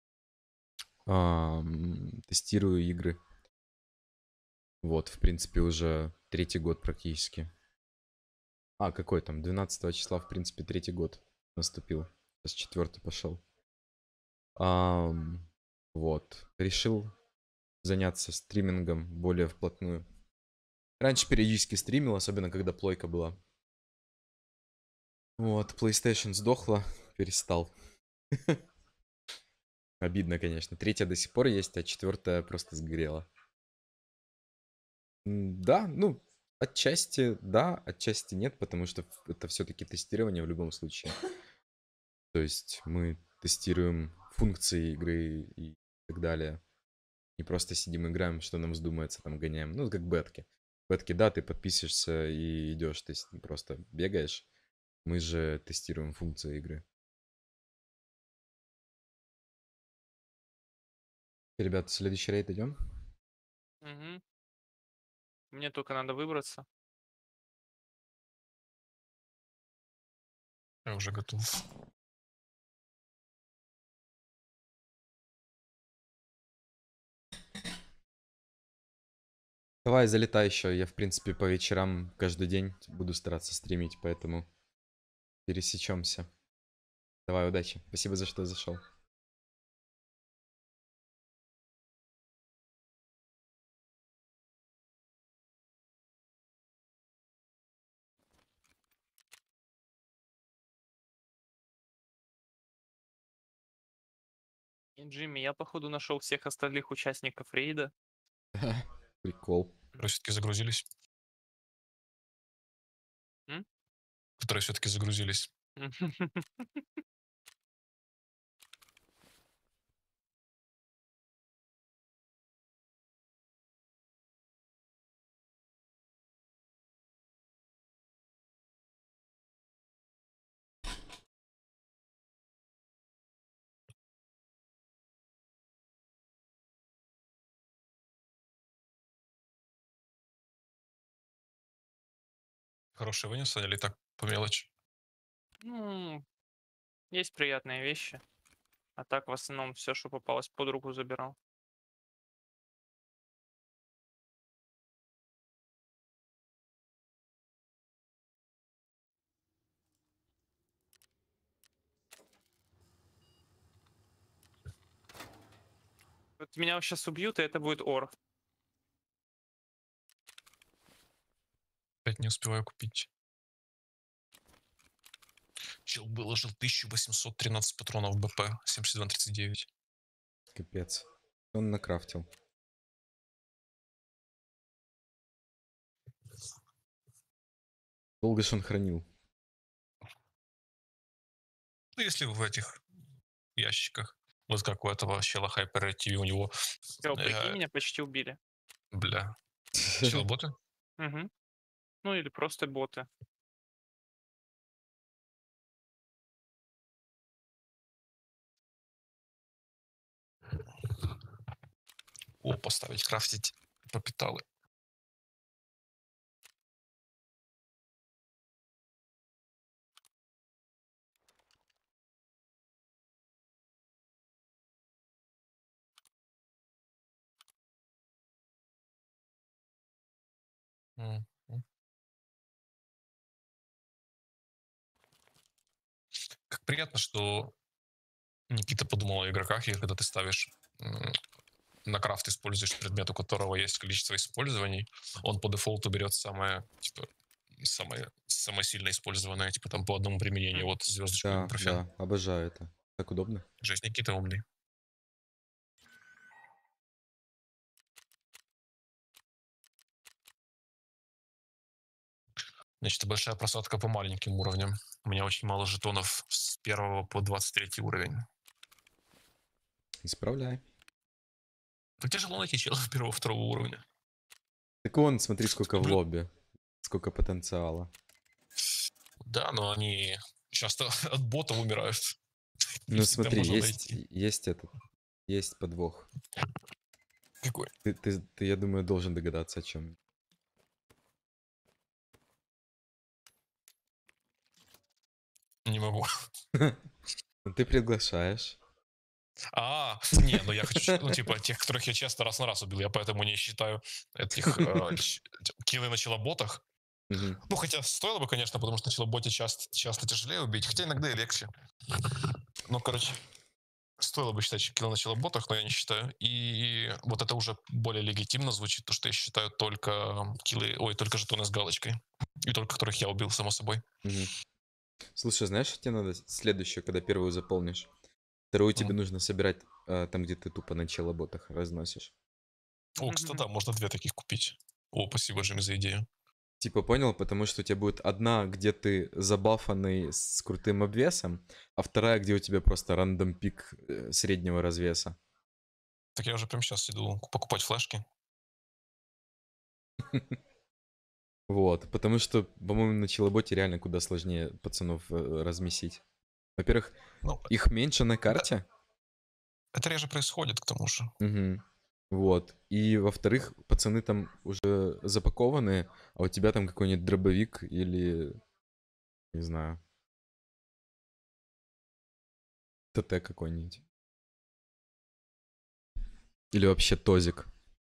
Тестирую игры. Вот, в принципе, уже 3-й год практически. Какой там? 12 числа, в принципе, 3-й год наступил. Сейчас 4-й пошел. Вот. Решил заняться стримингом более вплотную. Раньше периодически стримил, особенно когда плойка была. Вот, PlayStation сдохла, перестал. Обидно, конечно. 3-я до сих пор есть, а 4-я просто сгорела. Да, ну, отчасти да, отчасти нет, потому что это все-таки тестирование в любом случае. То есть мы тестируем функции игры и так далее. Не просто сидим, играем, что нам вздумается, там гоняем. Ну, как бетки. Бетки, да, ты подписываешься и идешь, ты просто бегаешь. Мы же тестируем функции игры. Ребята, следующий рейд идем? Угу. Мне только надо выбраться. я уже готов. Давай, залетай еще. Я, в принципе, по вечерам каждый день буду стараться стримить, поэтому пересечемся. Давай, удачи. Спасибо за что зашел. И, Джимми, я походу нашел всех остальных участников рейда. Прикол. Которые все-таки загрузились. М? Которые все-таки загрузились. Хороший вынес, или так по мелочи? Ну, есть приятные вещи. А так в основном все, что попалось под руку, забирал. Вот меня сейчас убьют, и это будет ор. Опять не успеваю купить. Чел выложил 1813 патронов БП, 72-39. Капец. Он накрафтил. Долго ж он хранил. Ну, если в этих ящиках. Вот как у этого чела Hyper TV, у него... Всё, прикинь, меня почти убили. Бля. Чел боты? Мгм. Ну или просто боты. О, поставить, крафтить пропиталы. Мгм. Как приятно, что Никита подумал о игроках, и когда ты ставишь на крафт используешь предмет, у которого есть количество использований, он по дефолту берет самое, типа, самое сильно использованное, типа там по одному применению, вот звездочку Да, ибупрофен. да, обожаю это. Так удобно. Жесть, Никита умный. Значит, большая просадка по маленьким уровням. У меня очень мало жетонов с 1 по 23 уровень. Исправляй. Так тяжело найти челов 1-2 уровня. Так вон, смотри, сколько в Блин. лобби. Сколько потенциала. Да, но они часто от бота умирают. Ну Их всегда смотри, можно есть, найти. есть этот, есть подвох. Какой? Ты, я думаю, должен догадаться, о чем. Не могу. Ты приглашаешь. Не, ну я хочу, ну типа тех, которых я часто раз на раз убил, я поэтому не считаю этих киллы на челоботах. Мгм. Ну хотя стоило бы, конечно, потому что на челоботе часто тяжелее убить, хотя иногда и легче. Ну, короче, стоило бы считать киллы на челоботах, но я не считаю. И вот это уже более легитимно звучит, то что я считаю только только жетоны с галочкой. И только которых я убил, само собой. Мгм. Слушай, знаешь, что тебе надо следующее, когда первую заполнишь? Вторую тебе нужно собирать там, где ты тупо на челоботах разносишь. О, кстати, да, можно 2 таких купить. О, спасибо, Джимми, за идею. Типа, понял? Потому что у тебя будет одна, где ты забафанный с крутым обвесом, а вторая, где у тебя просто рандом пик среднего развеса. Так я уже прямо сейчас иду покупать флешки. Вот, потому что, по-моему, на челоботе реально куда сложнее пацанов размесить. Во-первых, Ну, их меньше на карте. это реже происходит, к тому же. Мгм. Вот. И во-вторых, пацаны там уже запакованные, а у тебя там какой-нибудь дробовик или, не знаю, ТТ какой-нибудь. Или вообще тозик.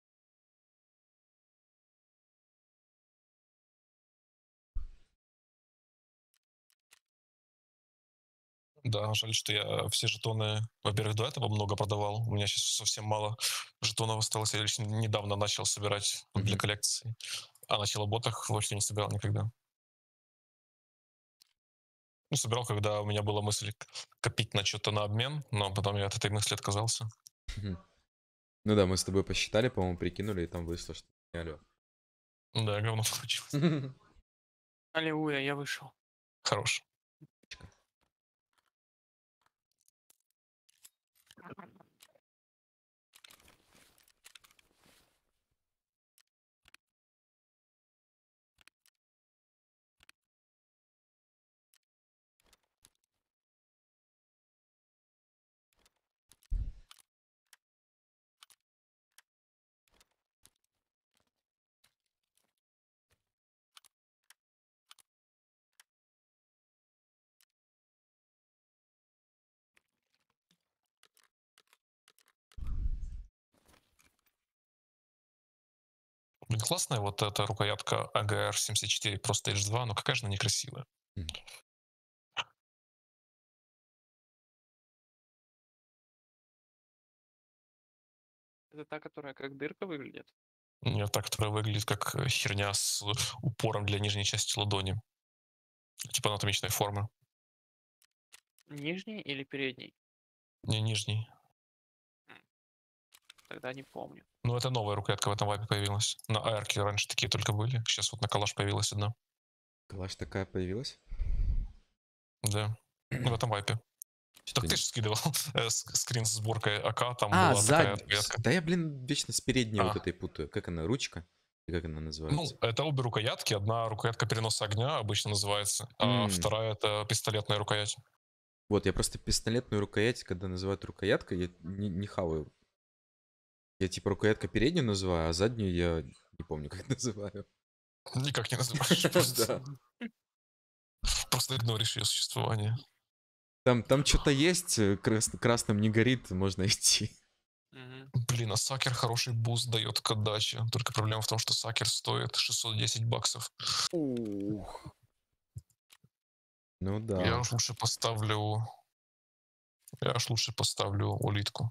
Да, жаль, что я все жетоны, во-первых, до этого много продавал. У меня сейчас совсем мало жетонов осталось. Я лишь недавно начал собирать вот для Мгм. коллекции. А на челоботах вообще не собирал никогда. Ну, собирал, когда у меня была мысль копить на что-то на обмен, но потом я от этой мысли отказался. Мгм. Ну да, мы с тобой посчитали, по-моему, прикинули, и там вышло, что... Алло. Да, говно получилось. Аллилуйя, я вышел. Хорош. Блин, классная вот эта рукоятка AGR-74, просто H2, но какая же она некрасивая. Мгм. Это та, которая как дырка выглядит? Нет, та, которая выглядит как херня с упором для нижней части ладони. Типа анатомичной формы. Нижний или передний? Не нижней. Тогда не помню. Ну, это новая рукоятка в этом вайпе появилась. На Аэрке раньше такие только были. Сейчас вот на Калаш появилась одна. Калаш такая появилась? Да. Ну, в этом вайпе. Так ты Блин. же скидывал скрин с сборкой АК, там А, была такая сзади. рукоятка. Да я, блин, вечно с передней вот А. этой путаю. Как она, ручка? И как она Ну, называется? это обе рукоятки. Одна рукоятка переноса огня обычно называется, а М. вторая это пистолетная рукоять. Вот, я просто пистолетную рукоять, когда называют рукояткой, я не хаваю. Я типа рукоятка переднюю называю, а заднюю я не помню, как называю. Никак не называешь. Да. Просто игноришь ее существование. Там что-то есть, красным не горит, можно идти. Мгм. Блин, а Сакер хороший буст дает к отдаче. Только проблема в том, что Сакер стоит 610 баксов. Ух. Ну Я да. уж лучше поставлю... Я уж лучше поставлю улитку.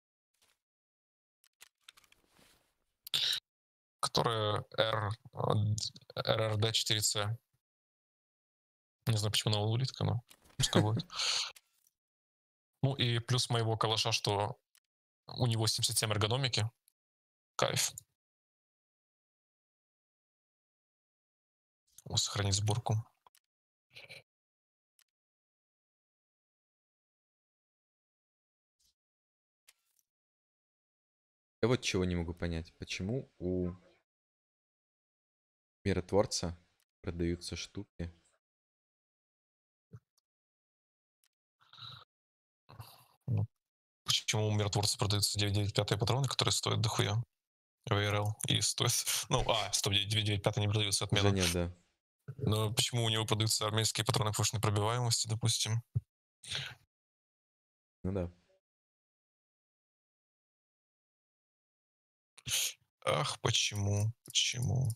Которая RRD4C. Не знаю, почему она улитка, но пускай будет. Ну и плюс моего калаша, что у него 77 эргономики. Кайф. Сохранить сборку. Я вот чего не могу понять. Почему у миротворца продаются штуки? Ну, почему у миротворца продаются 995 патроны, которые стоят дохуя? ВРЛ и стоит... Ну, стоп, 995 не продаются, Уже отмена. нет, да. Но почему у него продаются армейские патроны повышенной пробиваемости, допустим? Ну да. Ах, почему? Почему?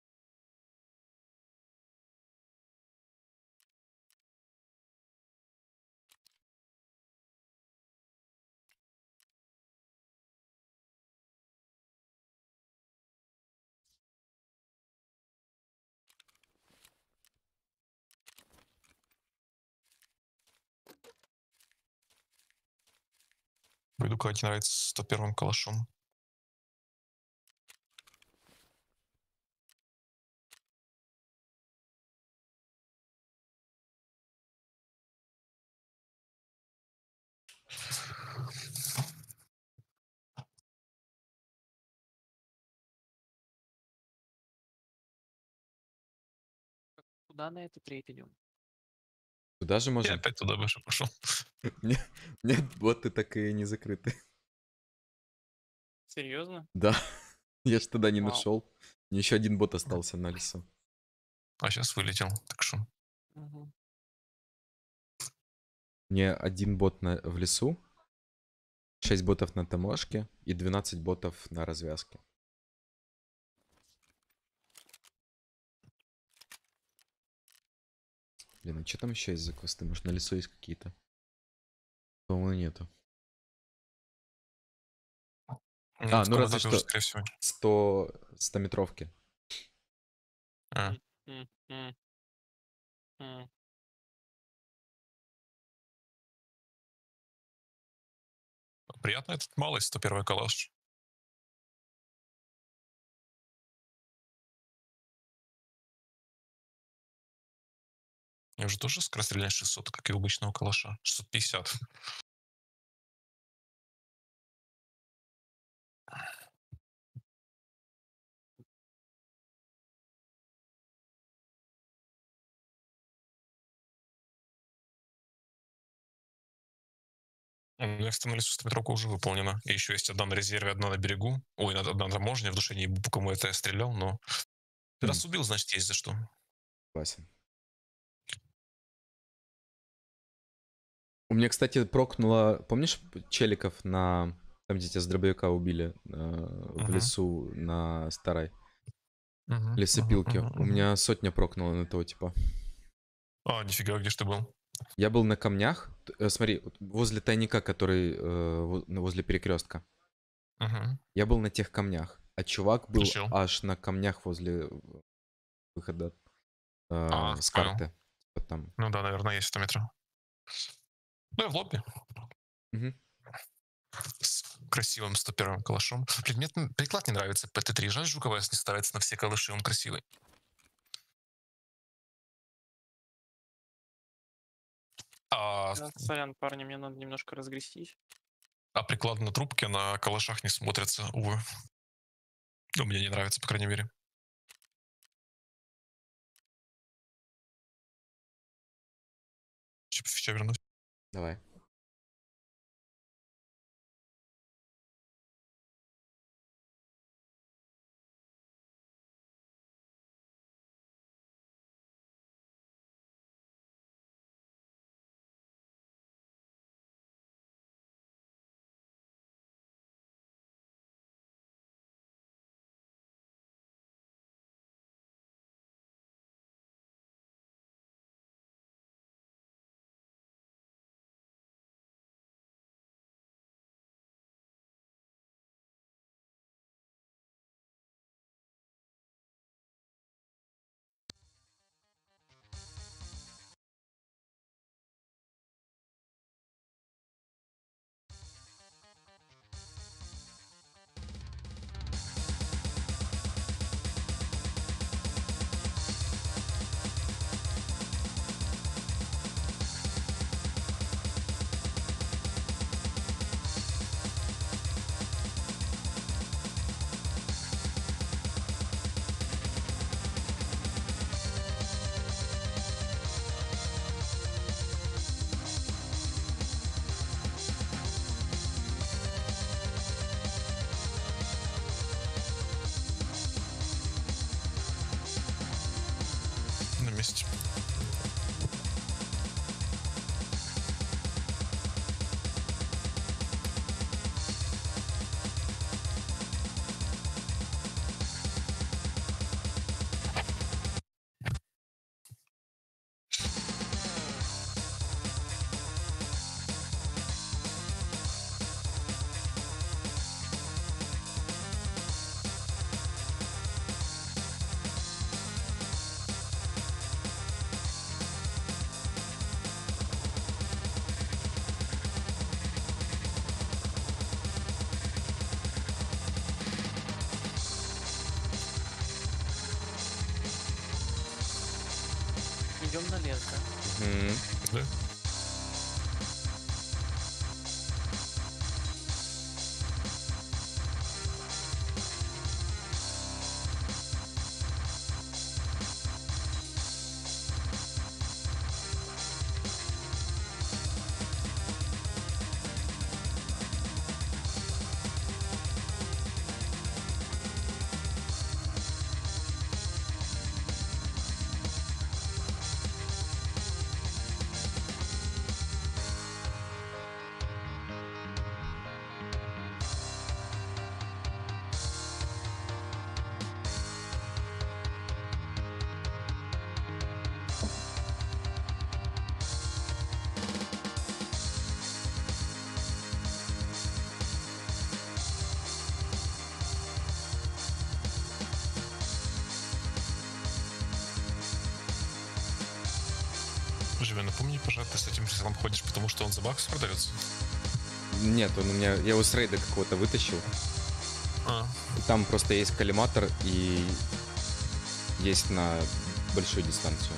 Пойду, когда тебе нравится с 101-м калашом. Куда на этот рейд идем? Туда же Я можем. опять туда больше пошел. Нет, боты так и не закрыты. Серьезно? Да. Я ж туда не Вау. нашел. Еще один бот остался на лесу. А сейчас вылетел, так что... Мгм. Мне один бот в лесу, 6 ботов на таможке и 12 ботов на развязке. Блин, а что там еще есть за квесты? Может, на лесу есть какие-то? По-моему, нету. Нет, ну в разве Канадаке уже, что скорее всего. 100-метровки. А, М, м, м. приятно этот малый 101-й калаш. У него же тоже скорострельность 600, как и у обычного калаша. 650. У меня, кстати, на лесу 100-метровка уже выполнена. И еще есть одна на резерве, одна на берегу. Ой, одна на таможне. В душе не ебу, по кому это я стрелял, но... Ты раз убил, значит, есть за что. Согласен. У меня, кстати, прокнуло... Помнишь челиков на... Там, где тебя с дробовика убили в лесу на старой лесопилке? У меня сотня прокнула на того типа. А, нифига, где ж ты был? Я был на камнях. Смотри, возле тайника, который возле перекрестка. Мгм. Я был на тех камнях, а чувак был Включил. аж на камнях возле выхода с Понял. карты. Типа там. Ну да, наверное, есть 100 метров. Ну, я в лобби. Мгм. С красивым 101-м калашом. Блин, мне приклад не нравится, ПТ-3. Жаль, Жукова не ставится на все калаши, он красивый. А, Сорян, парни, мне надо немножко разгрестись. а приклады на трубке на калашах не смотрятся, увы. Ну, мне не нравится, по крайней мере. Сейчас вернусь. Давай. На месте. Идем на лес, да? Мгм. Да? Живи, напомни, пожалуйста, ты с этим прицелом ходишь, потому что он за бакс продается? Нет, он у меня. Я его с рейда какого-то вытащил. А, И там просто есть коллиматор и есть на большую дистанцию.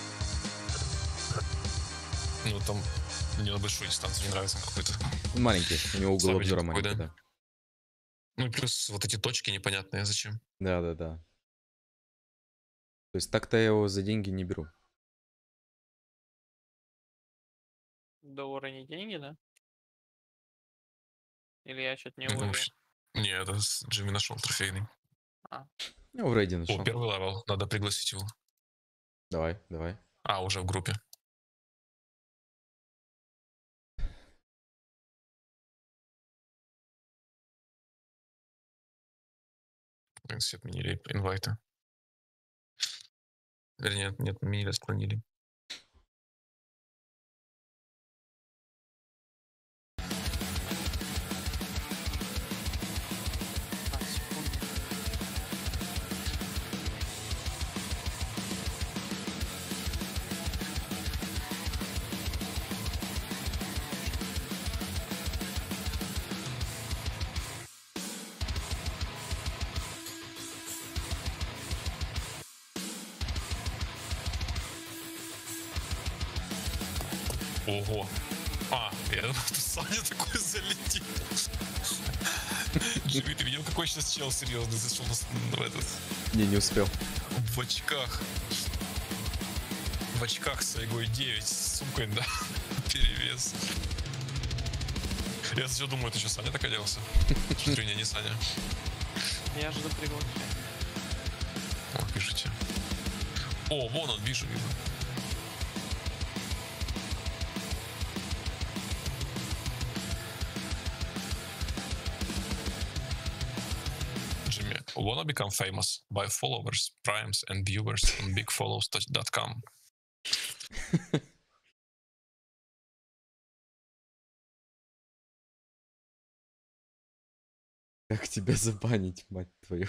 ну там мне на большую дистанцию не нравится какой-то. Он маленький, у него угол Слабенький обзора такой, маленький, да? да. Ну и плюс вот эти точки непонятные зачем. Да. То есть так-то я его за деньги не беру. Доллары не деньги, да? Или я что-то не Ну, уловил? вообще- Не, это Джимми нашел трофейный. Я в рейде О, нашел. первый левел, надо пригласить его. Давай. А, уже в группе. Все отменили инвайты. Вернее, нет, отменили, отклонили. Ого. Я думал, что Саня такой залетел. Джимми, ты видел, какой сейчас чел серьезный зашел в этот... Не успел. В очках. В очках с Айгой 9, с сумкой, да. Перевес. Я сначала думаю, это что, Саня так оделся? Что не Саня. Я же запрыгал. О, пишите. О, вон он, вижу. Jimmy, wanna become famous? Buy followers, primes and viewers on bigfollows.com. Как тебя забанить, мать твою?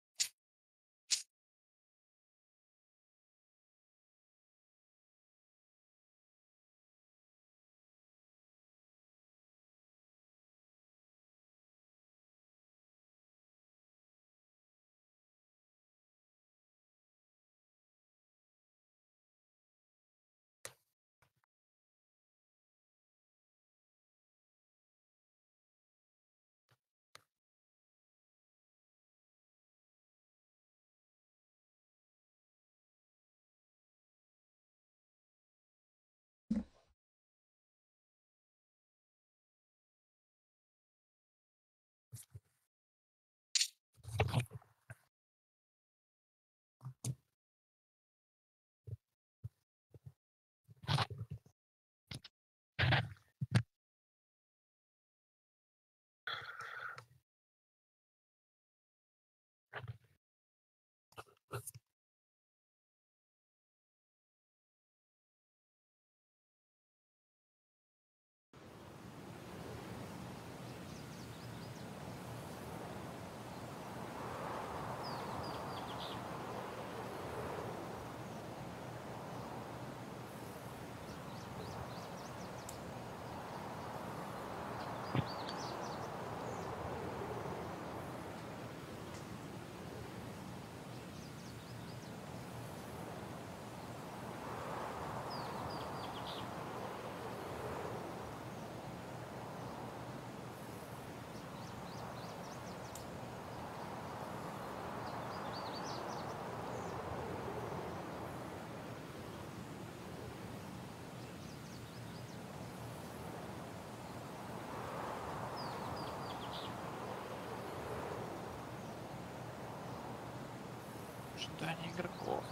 Ожидание игроков.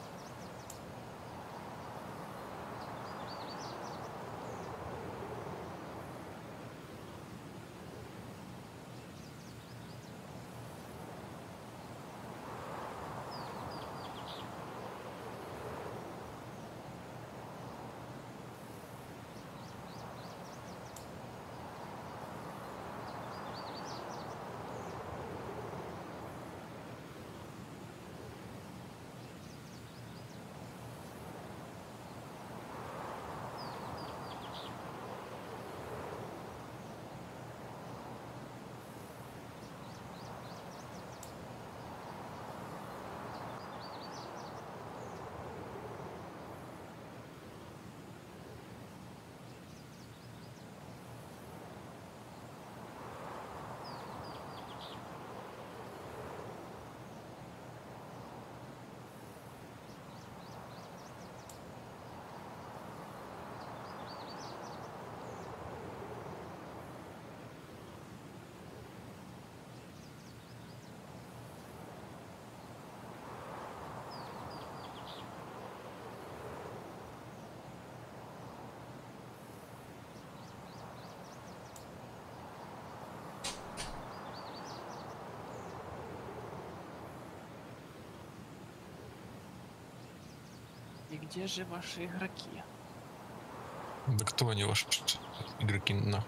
И где же ваши игроки? Да кто они ваши игроки? На.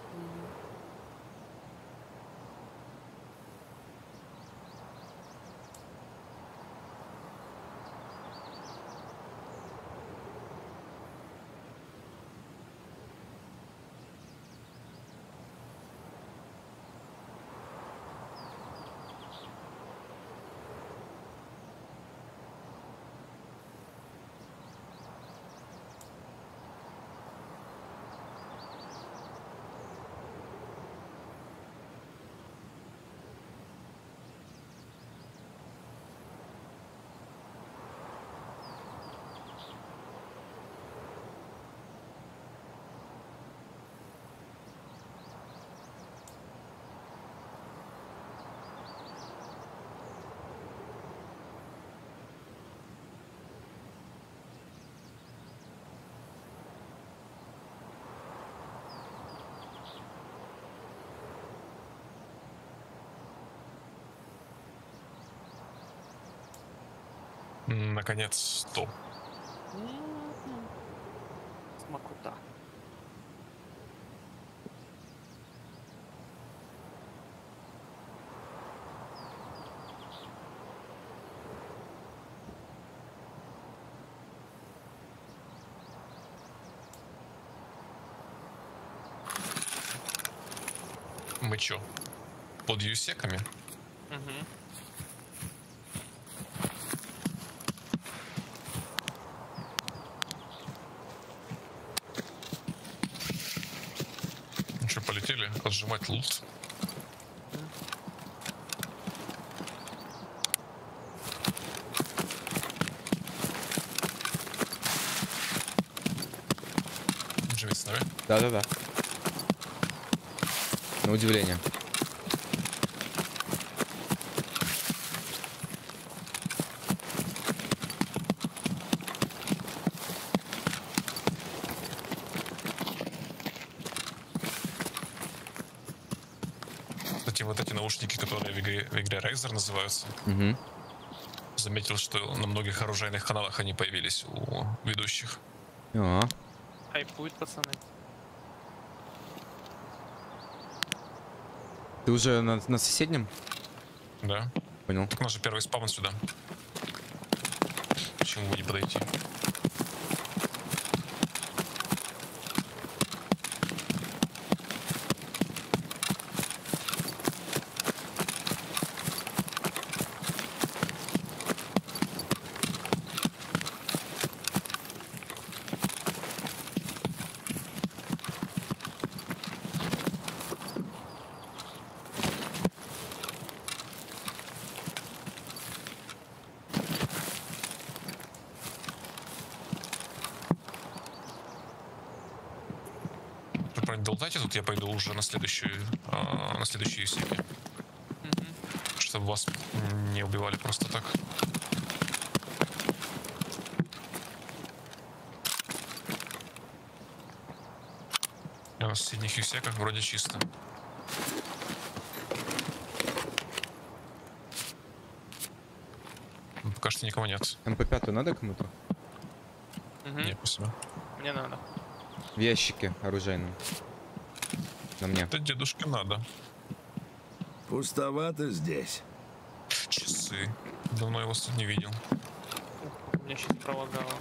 Наконец, то. Смакота. Мы чё, под юсеками? Угу. Ну что, полетели отжимать лут? Джимми с нами? Да-да-да. На удивление. Кстати, вот эти наушники, которые в игре Razer называются, Угу. заметил, что на многих оружейных каналах они появились у ведущих. А, Хайпуют, пацаны. ты уже на соседнем? Да. Понял. Так у нас же первый спавн сюда. Почему бы не подойти? Долтайте тут, я пойду уже на следующие секи. Чтобы вас не убивали просто так. А на соседних юсеках вроде чисто. Пока что никого нет. МП5 надо кому-то? Нет, спасибо. Мне надо. В ящике оружейном. На мне. Да дедушке надо. Пустовато здесь. Часы. Давно его тут не видел. У меня сейчас пролагало.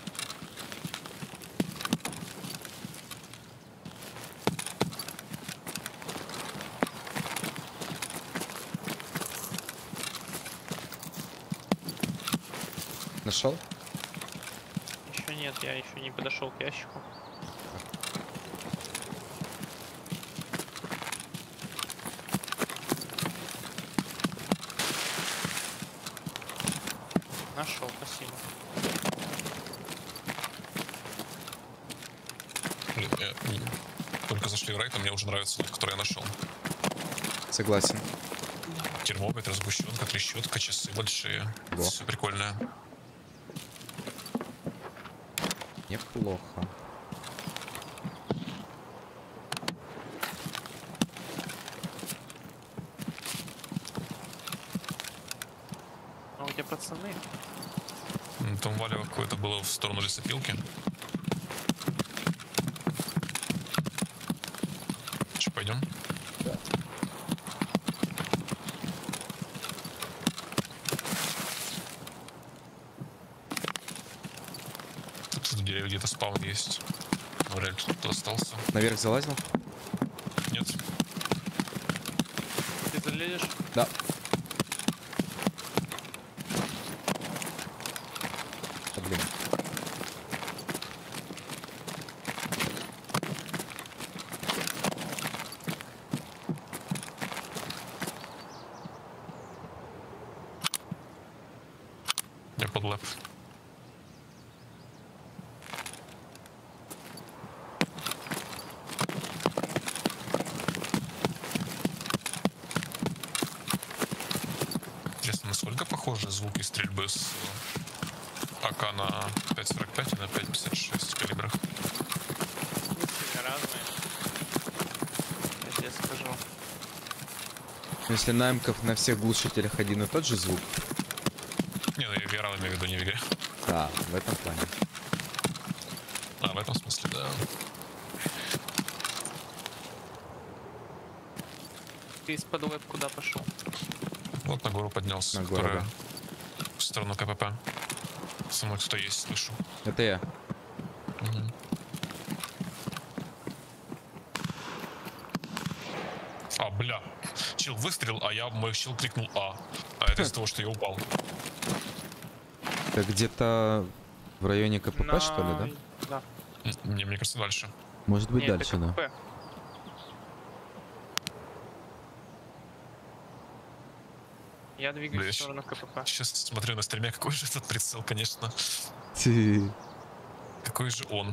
Нашел? Еще нет, я еще не подошел к ящику. Нашел, спасибо. Блин, только зашли в райт, а мне уже нравится тот, который я нашел. Согласен. Термометр, сгущенка, трещотка, часы большие. Во. Все прикольное. Неплохо. А у тебя пацаны? Там валево какое-то было в сторону лесопилки. Че, пойдем? Да. Тут в дереве где-то спаун есть. Вряд ли кто-то остался. Наверх залазил? Нет. Ты залезешь? Да. Да, блин. Я под лэп. Интересно, насколько похожи звуки стрельбы с АК на 5.45 и на 5.56 калибрах? Сильно разные. Я тебе скажу. Если на эмках на всех глушителях один и тот же звук, Не, ну я VRL имею в виду, не в игре. Да, в этом плане. А, в этом смысле, да. Ты из-под веб куда пошел? Вот на гору поднялся, На гору, которая да. в сторону КПП. Со мной кто-то есть, слышу. Это я. Мгм. А, бля. Чел выстрелил, а мой чел крикнул А. А это из-за того, что я упал. Это где-то в районе КПП, что ли, да? Да. Мне кажется, дальше. Может быть, Нет, дальше, это да. КПП. Я двигаюсь Бля, в сторону КПП. сейчас смотрю на стриме, какой же этот прицел, конечно. Ты- Какой же он.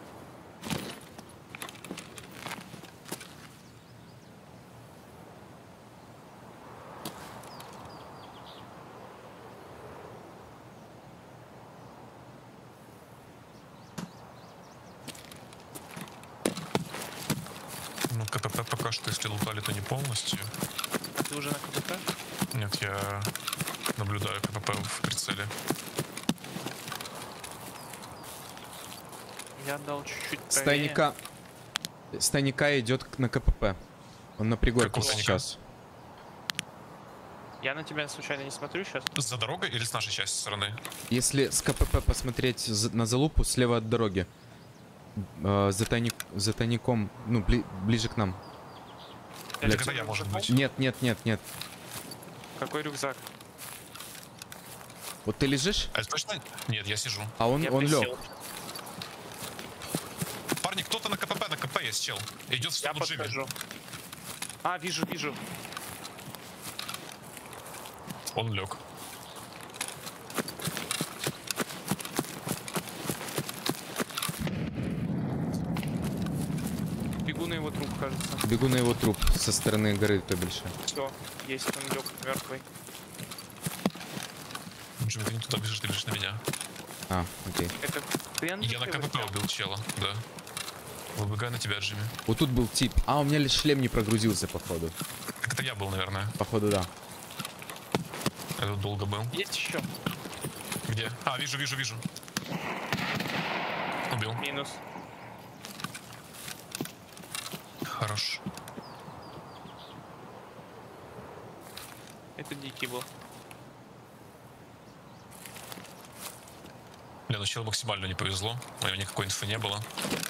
Ну, КПП пока что, если лутали, то не полностью. Ты уже на КПП? Нет, я наблюдаю КПП в прицеле. Я дал чуть-чуть правее. С тайника идет на КПП. Он на пригорке Какого тайника? сейчас. Я на тебя случайно не смотрю сейчас? За дорогой или с нашей части стороны? Если с КПП посмотреть на залупу слева от дороги. За тайником, ну, ближе к нам. Или Блядь. это я, может быть? Нет, нет, нет, нет. Какой рюкзак? Вот ты лежишь, А это точно? Нет, я сижу. а он Я лег. присел. Парни, кто-то на КПП есть, чел. Идет в Я сторону Джимми. подхожу. А, вижу. Он лег. Бегу на его труп, кажется. Бегу на его труп со стороны горы той большой. Все, есть, он лег мертвый. Джимми, ты не туда бежишь, ты бежишь на меня. А, окей. Это ты Я на КПП убил чела, да. Выбегаю на тебя, Джимми. Вот тут был тип. А, у меня лишь шлем не прогрузился, походу. Так это я был, наверное. Походу, да. Это долго был. Есть еще. Где? А, вижу. Убил. Минус. Хорош. Это дикий был. Бля, ну челу максимально не повезло. У него никакой инфы не было.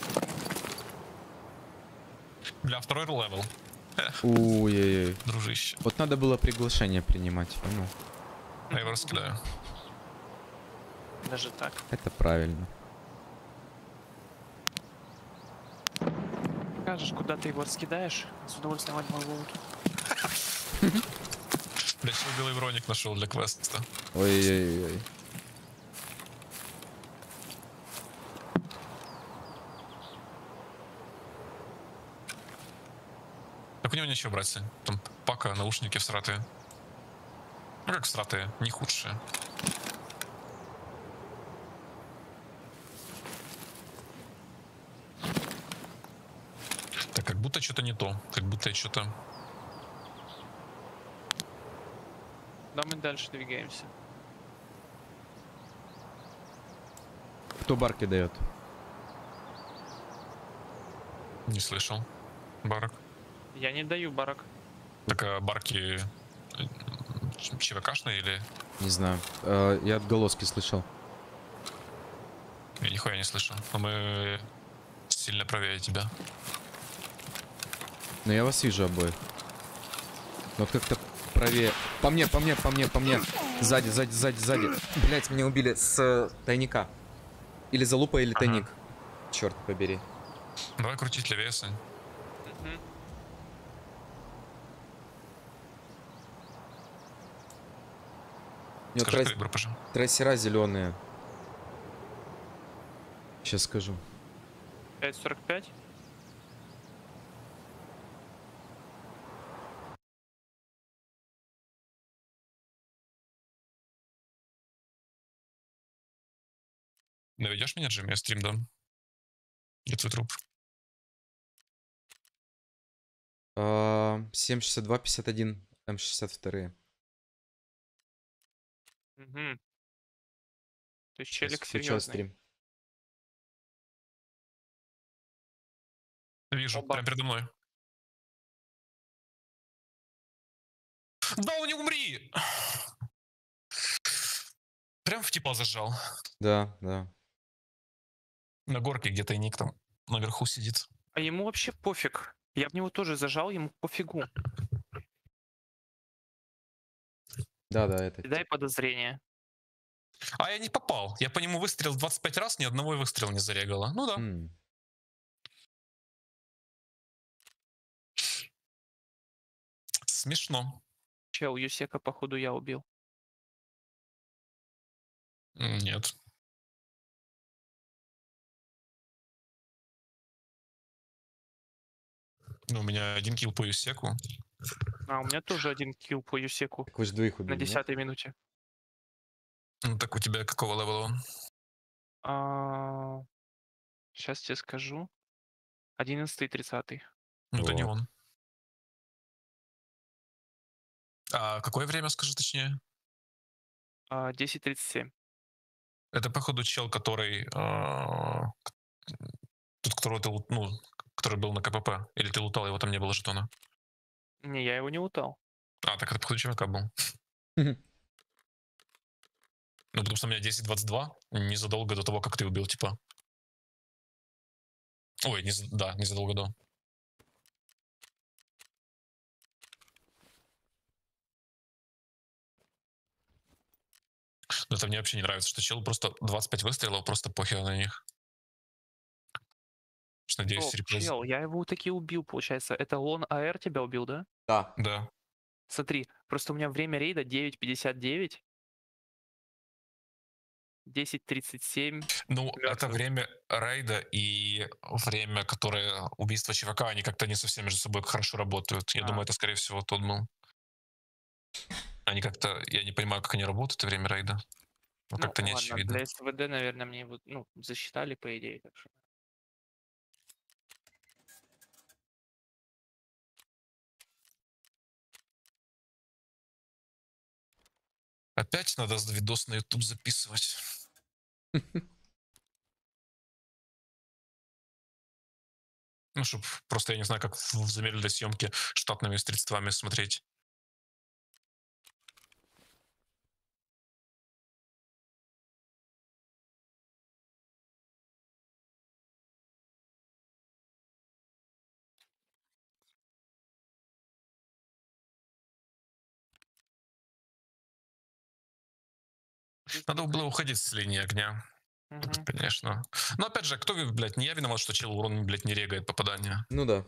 Бля, второй левел. Ой-ой-ой. Дружище. Вот надо было приглашение принимать, понял? Я его раскидаю. Даже так. Это правильно. Скажешь, куда ты его раскидаешь, с удовольствием возьму его лут. Бля, чел белый броник нашел для квеста. Ой-ой-ой. Так у него нечего брать, Сань. Там пака, наушники всратые. Ну как всратые, не худшие. Так как будто что-то не то. Как будто я что-то... Да, мы дальше двигаемся. Кто барки дает? Не слышал. Барак. Я не даю барак. Так а барки ЧВКшные или... Не знаю. Я отголоски слышал. Я нихуя не слышал. Но мы сильно правее тебя. Но я вас вижу обоих. Но вот как-то правее. По мне. Сзади. Блять, меня убили с тайника. Или залупа, или Ага. тайник. Черт побери. Давай крутить левее, Сань. Мгм. У него Скажи калибр, пожалуйста. трассера зеленые. Сейчас скажу. 5.45. Наведешь меня, Джимми? Я стрим дам. Где твой труп? 762-51. М62. Угу. То есть Сейчас челик включаю серьезный. стрим. Вижу, Оба. прям передо мной. Да, не умри! Прям в типа зажал. Да, да. На горке где-то и ник там наверху сидит. А ему вообще пофиг. Я в него тоже зажал, ему пофигу. Да, да, это. Дай подозрение. А я не попал. Я по нему выстрелил 25 раз, ни одного выстрела не зарегало. Ну да. М. Смешно. Чел, Юсека, походу, я убил. Нет. Ну, у меня 1 килл по Юсеку. А, у меня тоже 1 килл по Юсеку Так вы же двоих на убили, нет? 10-й минуте. Ну, так у тебя какого левела он? Сейчас тебе скажу. 11-й, 30-й. Ну, это не Вот. он. А какое время, скажи точнее? 10:37. Это, походу, чел, который... тот, которого ты, ну, который был на КПП. Или ты лутал, его там не было жетона. Не, я его не лутал. А, так это, походу, ЧВК был. Ну, потому что у меня 10:22 незадолго до того, как ты убил, типа. Ой, да, незадолго до. Но это мне вообще не нравится, что чел просто 25 выстрелов, просто похер на них. Надеюсь, О, реплей... чел, я его таки убил, получается. Это Лон АР тебя убил, да? Да. Да. Смотри, просто у меня время рейда 9:59. 10:37. Ну, это Мёртвым. время рейда и время, которое убийство ЧВК, они как-то не совсем между собой хорошо работают. Я думаю, это, скорее всего, тот был. Они как-то... Я не понимаю, как они работают, и время рейда. Но Ну, как-то не ладно, очевидно. для СВД, наверное, мне вот, ну, засчитали, по идее, так что. Опять надо видос на YouTube записывать. Ну, чтобы просто, я не знаю, как в замедленной съемке штатными средствами смотреть. Надо было уходить с линии огня. Мгм. Конечно. Но опять же, кто, блядь, не я виноват, что чел урон, блядь, не регает попадание. Ну да.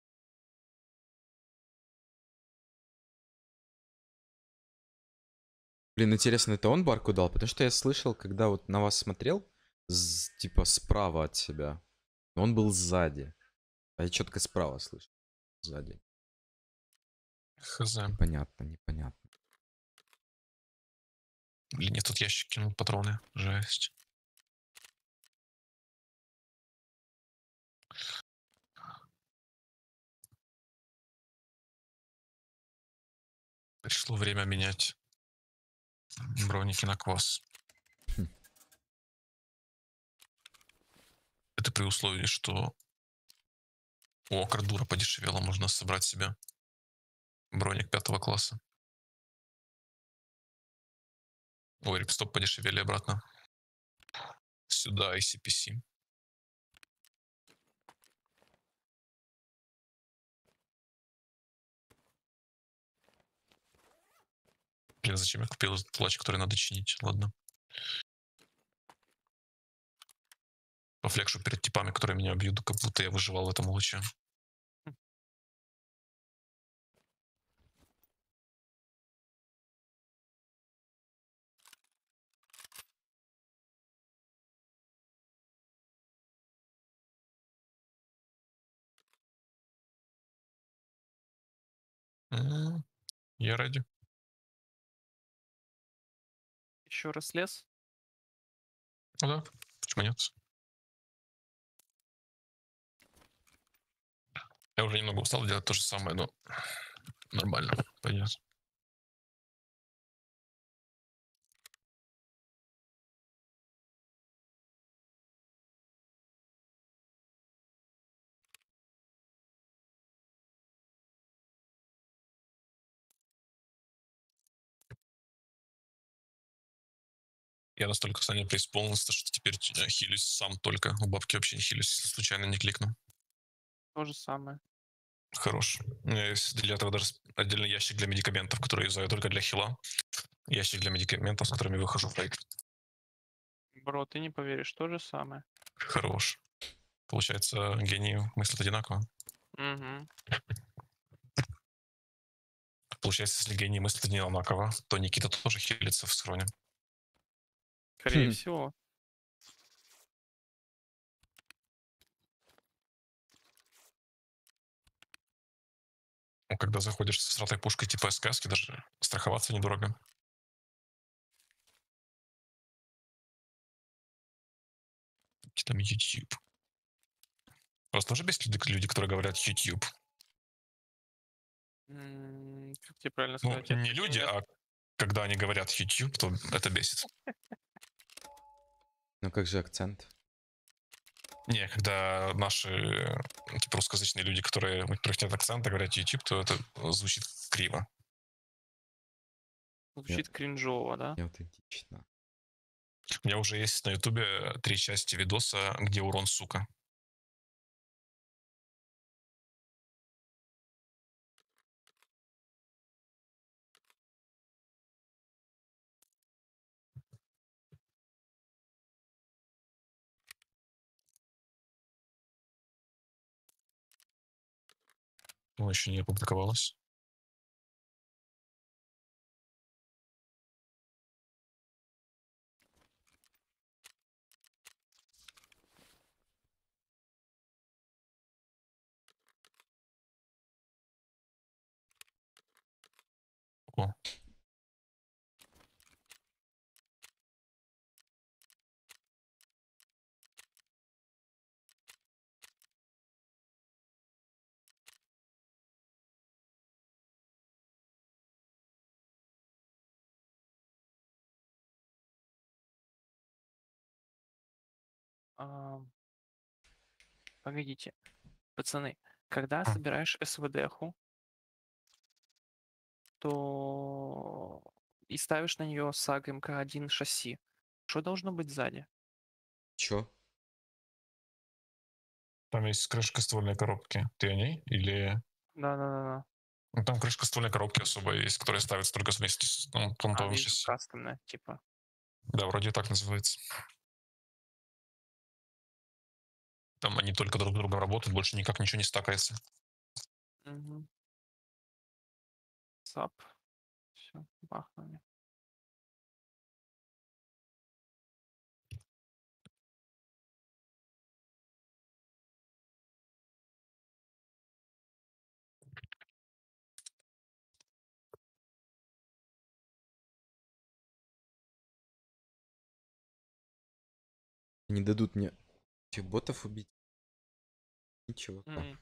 Блин, интересно, это он барку дал? Потому что я слышал, когда вот на вас смотрел, типа справа от себя. Он был сзади. А я четко справа слышу. Сзади. Хз. Непонятно, непонятно. Блин, нет, тут ящик кинул патроны. Жесть. Пришло время менять броники на квас. Хм. Это при условии, что у кардура подешевело, можно собрать себе броник 5 класса. Ой, рипстоп подешевели обратно. Сюда ICPC. Блин, зачем я купил этот плач, который надо чинить? Ладно. Пофлекшу перед типами, которые меня бьют, как будто я выживал в этом луче. Я ради. Еще раз лес. Ну да, почему нет? Я уже немного устал делать то же самое, но нормально, пойдет. Я настолько Саня преисполнился, что теперь хилюсь сам только. У бабки вообще не хилюсь, если случайно не кликну. То же самое. Хорош. У меня есть для этого даже отдельный ящик для медикаментов, который я юзаю только для хила. Ящик для медикаментов, с которыми выхожу в фейк. Бро, ты не поверишь, то же самое. Хорош. Получается, гении мыслят одинаково. Угу. Получается, если гении мыслят одинаково, то Никита тоже хилится в схроне. Скорее всего. Ну, когда заходишь с сратой пушкой типа СКС, даже страховаться недорого. Там YouTube. Просто тоже бесит люди, которые говорят YouTube. Как тебе правильно Ну, сказать? не люди, а когда они говорят YouTube, то это бесит. Ну как же акцент? Не, когда наши типа русскоязычные люди, которые, у которых нет акцента, говорят YouTube, то это звучит криво. Звучит кринжово, да? Не аутентично. У меня уже есть на Ютубе 3 части видоса, где урон, сука. Ну, еще не опубликовалось. О. А, Погодите, пацаны, когда собираешь СВД-ху, то и ставишь на нее SAG МК-1 шасси, что должно быть сзади? Чё? Там есть крышка ствольной коробки. Ты о ней? Или... Да-да-да. Ну, там крышка ствольной коробки особая есть, которая ставится только вместе с А, понтовым вижу, шасси. кастомная, типа. Да, вроде так называется. Там они только друг с другом работают, больше никак ничего не стакается. Угу. САП. Все, бахнули. Не дадут мне этих ботов убить. Ничего. М.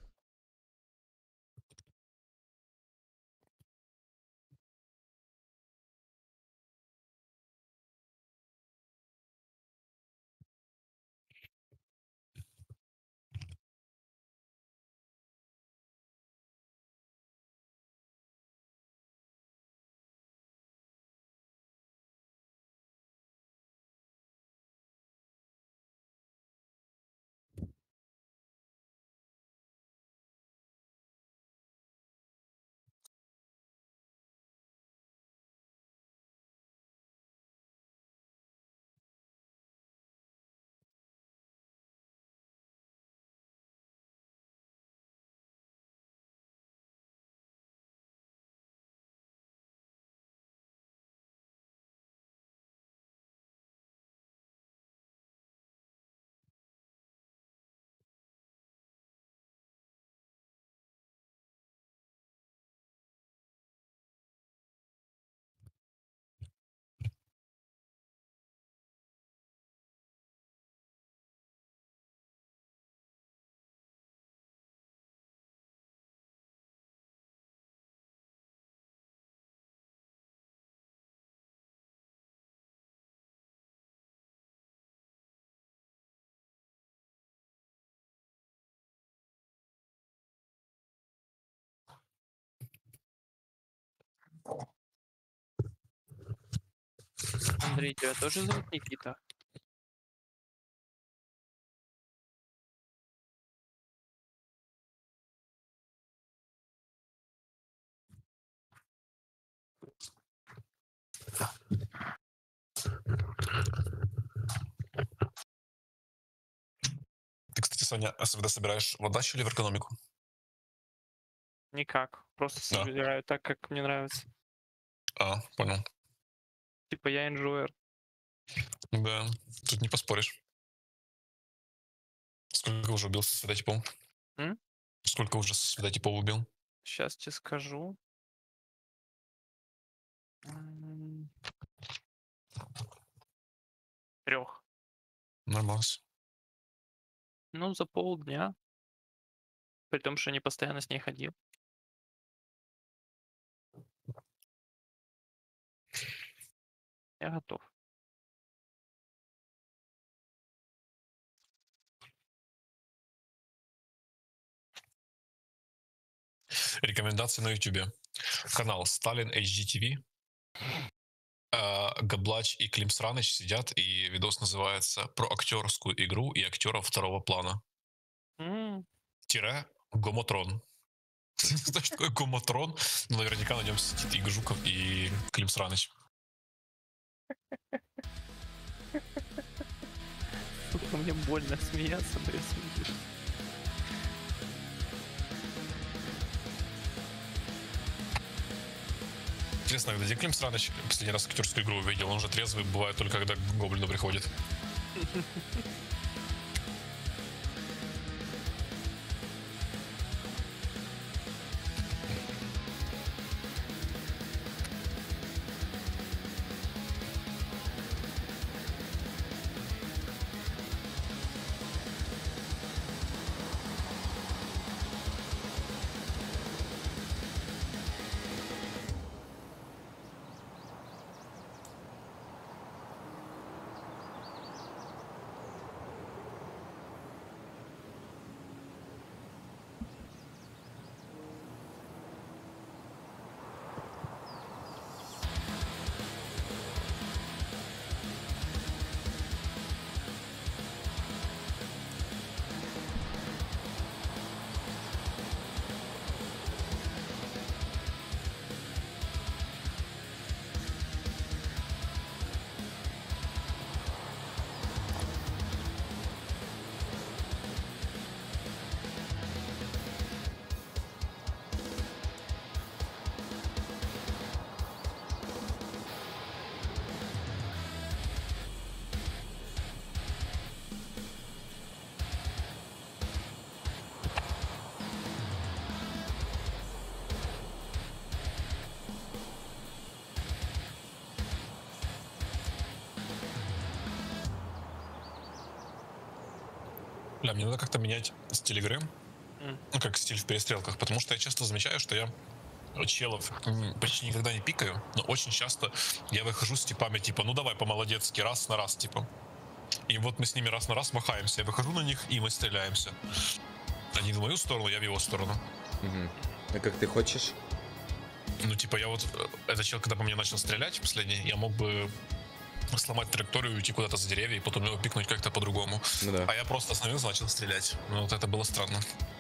Андрей, тебя тоже зовут Никита? Ты, кстати, Саня, когда собираешь в отдачу или в эргономику? Никак. Просто Да. собираю так, как мне нравится. Понял. Типа я инжуер. Да, тут не поспоришь. Сколько уже убил со светотипом? М? Сколько уже со светотипов убил? Сейчас тебе скажу. 3. Нормас. Ну, за полдня. При том, что не постоянно с ней ходил. Я готов. Рекомендации на YouTube. Канал Сталин HGTV. Габлач и Клим Сраныч сидят, и видос называется «Про актерскую игру и актеров второго плана». Тире Гомотрон. Знаешь, такой Гомотрон? Ну, наверняка на нем сидит и Жуков, и Клим Сраныч. Сука, мне больно смеяться, но я смеюсь. Интересно, где Клим Сраныч последний раз актерскую игру увидел? Он же трезвый бывает только когда к Гоблину приходит. Бля, мне надо как-то менять стиль игры, ну, как стиль в перестрелках, потому что я часто замечаю, что я челов почти никогда не пикаю, но очень часто я выхожу с типами, типа, ну давай по-молодецки, раз на раз, типа. И вот мы с ними раз на раз махаемся, я выхожу на них, и мы стреляемся. Они в мою сторону, я в его сторону. А как ты хочешь? Ну, типа, я вот, этот чел, когда по мне начал стрелять последний, я мог бы сломать траекторию, уйти куда-то за деревья и потом его пикнуть как-то по-другому. Ну да. А я просто остановился, начал стрелять. Ну, вот это было странно.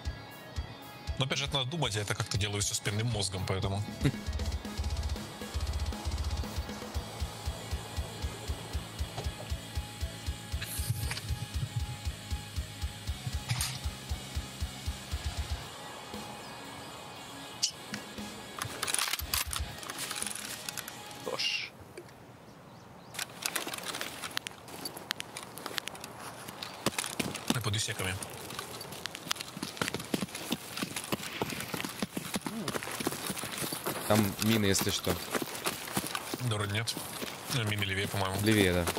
Но опять же, это надо думать, я это как-то делаю все спинным мозгом, поэтому... Тош. Я под усеками. Там мины, если что. Да, вроде нет. Мимо левее, по-моему. Левее, да.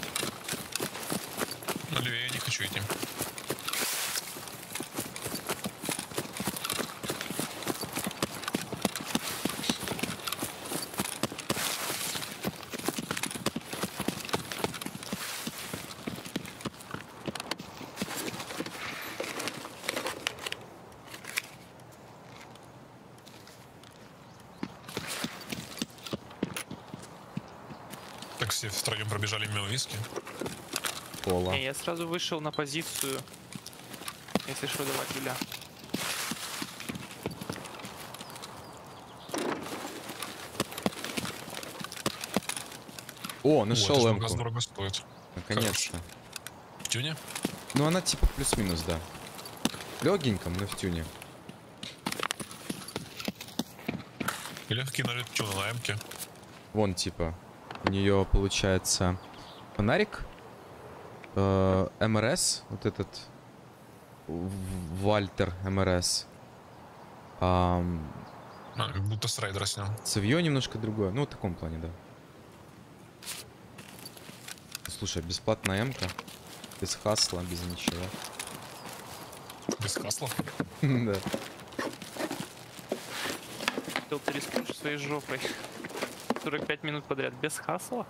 Но левее я не хочу идти. все втроем пробежали мимо виски. Пола. Не, я сразу вышел на позицию. Если что, давай Юля. О, О, нашел это же газ эмку. дорого стоит. Наконец-то. В тюне? Ну она типа плюс-минус, да. Легеньком, но в тюне. Или кинули тюна на эмке. Вон типа. У нее получается фонарик. МРС. Вот этот. Вальтер МРС. Как будто с райдера снял. Цевье немножко другое. Ну, в таком плане, да. Слушай, бесплатная эмка. Без хасла, без ничего. Без хасла. Да. Ты рискуешь своей жопой. 45 минут подряд без хасла.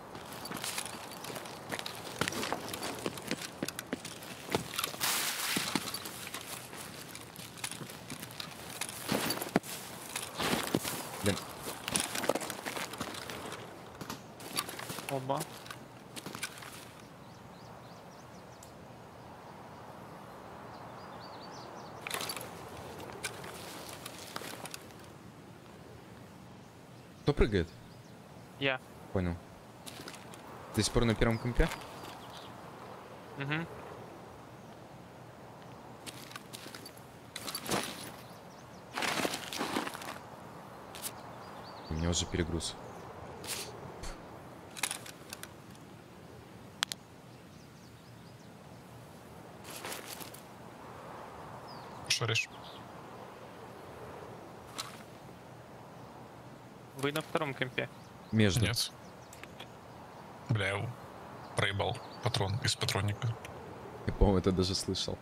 Блин. Оба. Кто прыгает? Я. Понял. До сих пор на первом компе? Угу. У меня уже перегруз. Шаришь. Вы на втором компе. Между. Нет. Бля, я проебал патрон из патронника. Я, по-моему, это даже слышал.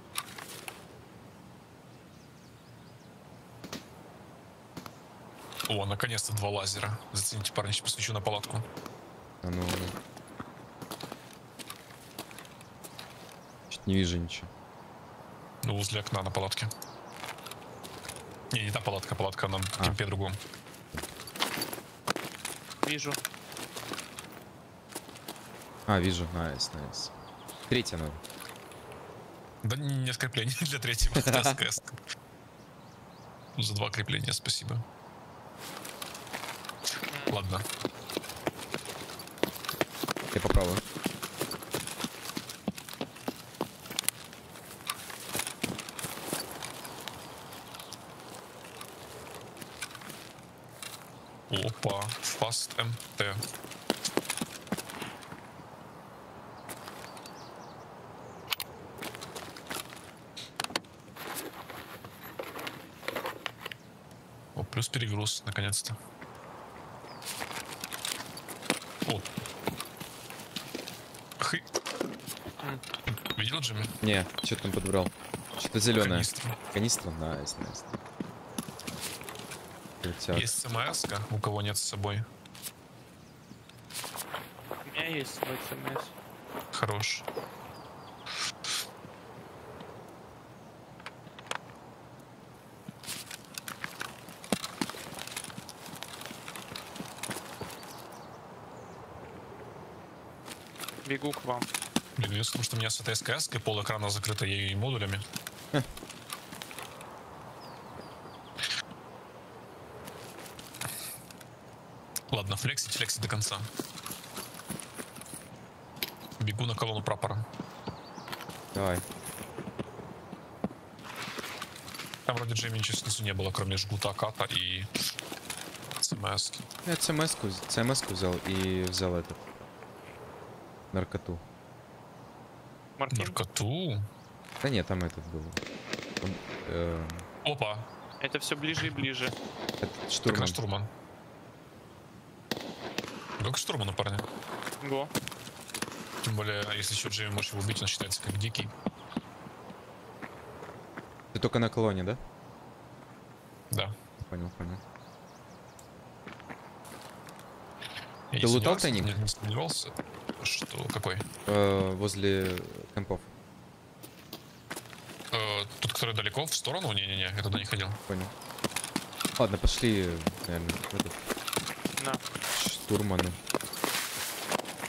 О, наконец-то 2 лазера. Зацените, парни, сейчас посвечу на палатку. А ну. Чуть не вижу ничего. Ну, возле окна на палатке. Не та палатка, палатка на кемпе другом. Вижу. А, вижу. Найс, найс. Третья надо. Да не скрепление для третьего. Это СКС. За 2 крепления, спасибо. Ладно. Я попробую. Опа, Fast MT. О, плюс перегруз, наконец-то. О. Хы. Видел, Джимми? Не, что там подобрал? Что-то зеленое. Канистра. Канистра? Найс, найс. Крутяк. Есть СМС-ка, у кого нет с собой. У меня есть свой СМС. Хорош. Бегу к вам. Блин, минус в том, что у меня с этой СКС-кой пол экрана закрыто ей модулями. Ладно, флексить до конца. Бегу на колонну прапора. Давай. Там вроде Джейми ничего снизу не было, кроме жгута ката и СМС. Я CMS-ку взял и взял этот. Наркоту. Мартин. Наркоту? Да нет, там этот был. Он, Опа, Это все ближе и ближе. этот так штурман. наш штурман. Да к штурману, парни. Го. Тем более, если еще Джейми можешь его убить, он считается как дикий. Ты только на колонне, да? Да. Понял, понял. Я Ты не лутал сомневался- тайник? Не сомневался, что... Какой? Возле компов. Тот, который далеко, в сторону? Не-не-не, я туда не ходил. Понял. Ладно, пошли, наверное, в этот На. штурману.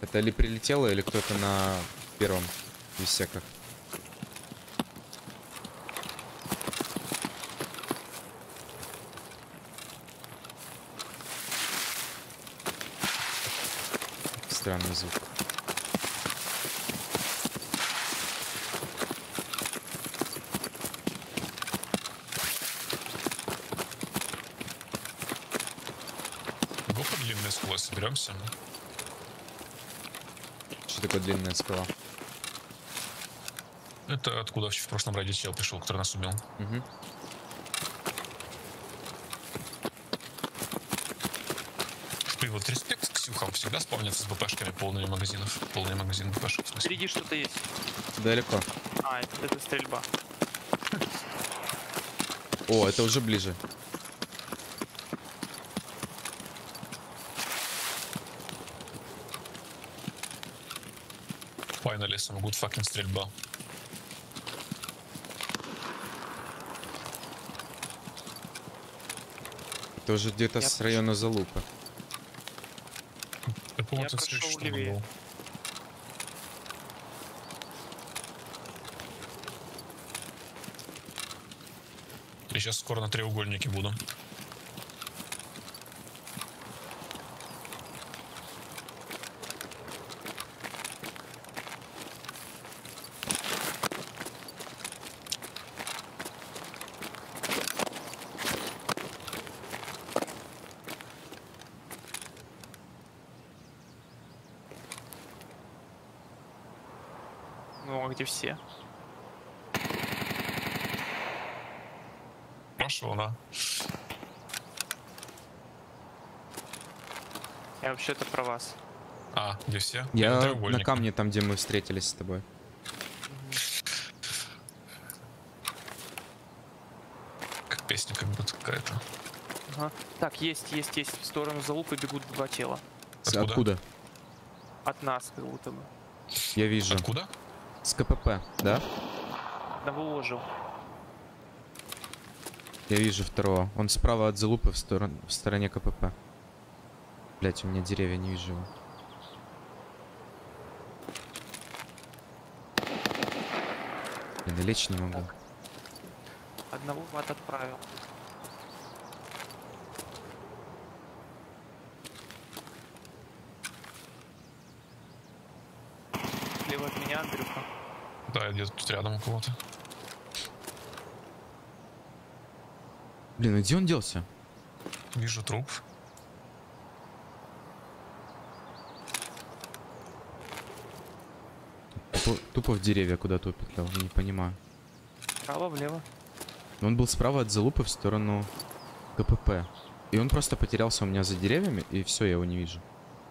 Это или прилетело, или кто-то на первом висеках. Странный звук. Гофа длинная скула, соберемся. Что такое длинная скала? Это откуда в прошлом райде чел пришел, который нас убил. Угу. И вот респект к Ксюхам всегда спавнятся с БПшками полными магазинов. Полный магазин БПшек, в смысле. Впереди что-то есть. Далеко. А, это стрельба. О, это уже ближе. Finally, some good fucking стрельба. Это уже где-то Я с района залупа. Я помню, Я тут прошел следующий левее. был. Я сейчас скоро на треугольнике буду. Ну, а где все? Пошел, да. Я вообще-то про вас. А, где все? Я на треугольнике. камне, там, где мы встретились с тобой. Как песня как будто какая-то. Ага. Так, есть. В сторону залупы бегут два тела. Откуда? Откуда? От нас, как будто бы. Я вижу. Откуда? С КПП, да? Одного уложил. Я вижу второго. Он справа от залупы в стороне КПП. Блять, у меня деревья, не вижу его. Блин, я лечь не могу. Одного в ад отправил. Слева от меня Андрюха. Да, я где-то тут рядом у кого-то. Блин, а где он делся? Вижу труп. Тупо в деревья куда-то упетлял, я не понимаю. Право, влево. Но он был справа от залупы в сторону КПП. И он просто потерялся у меня за деревьями, и все, я его не вижу.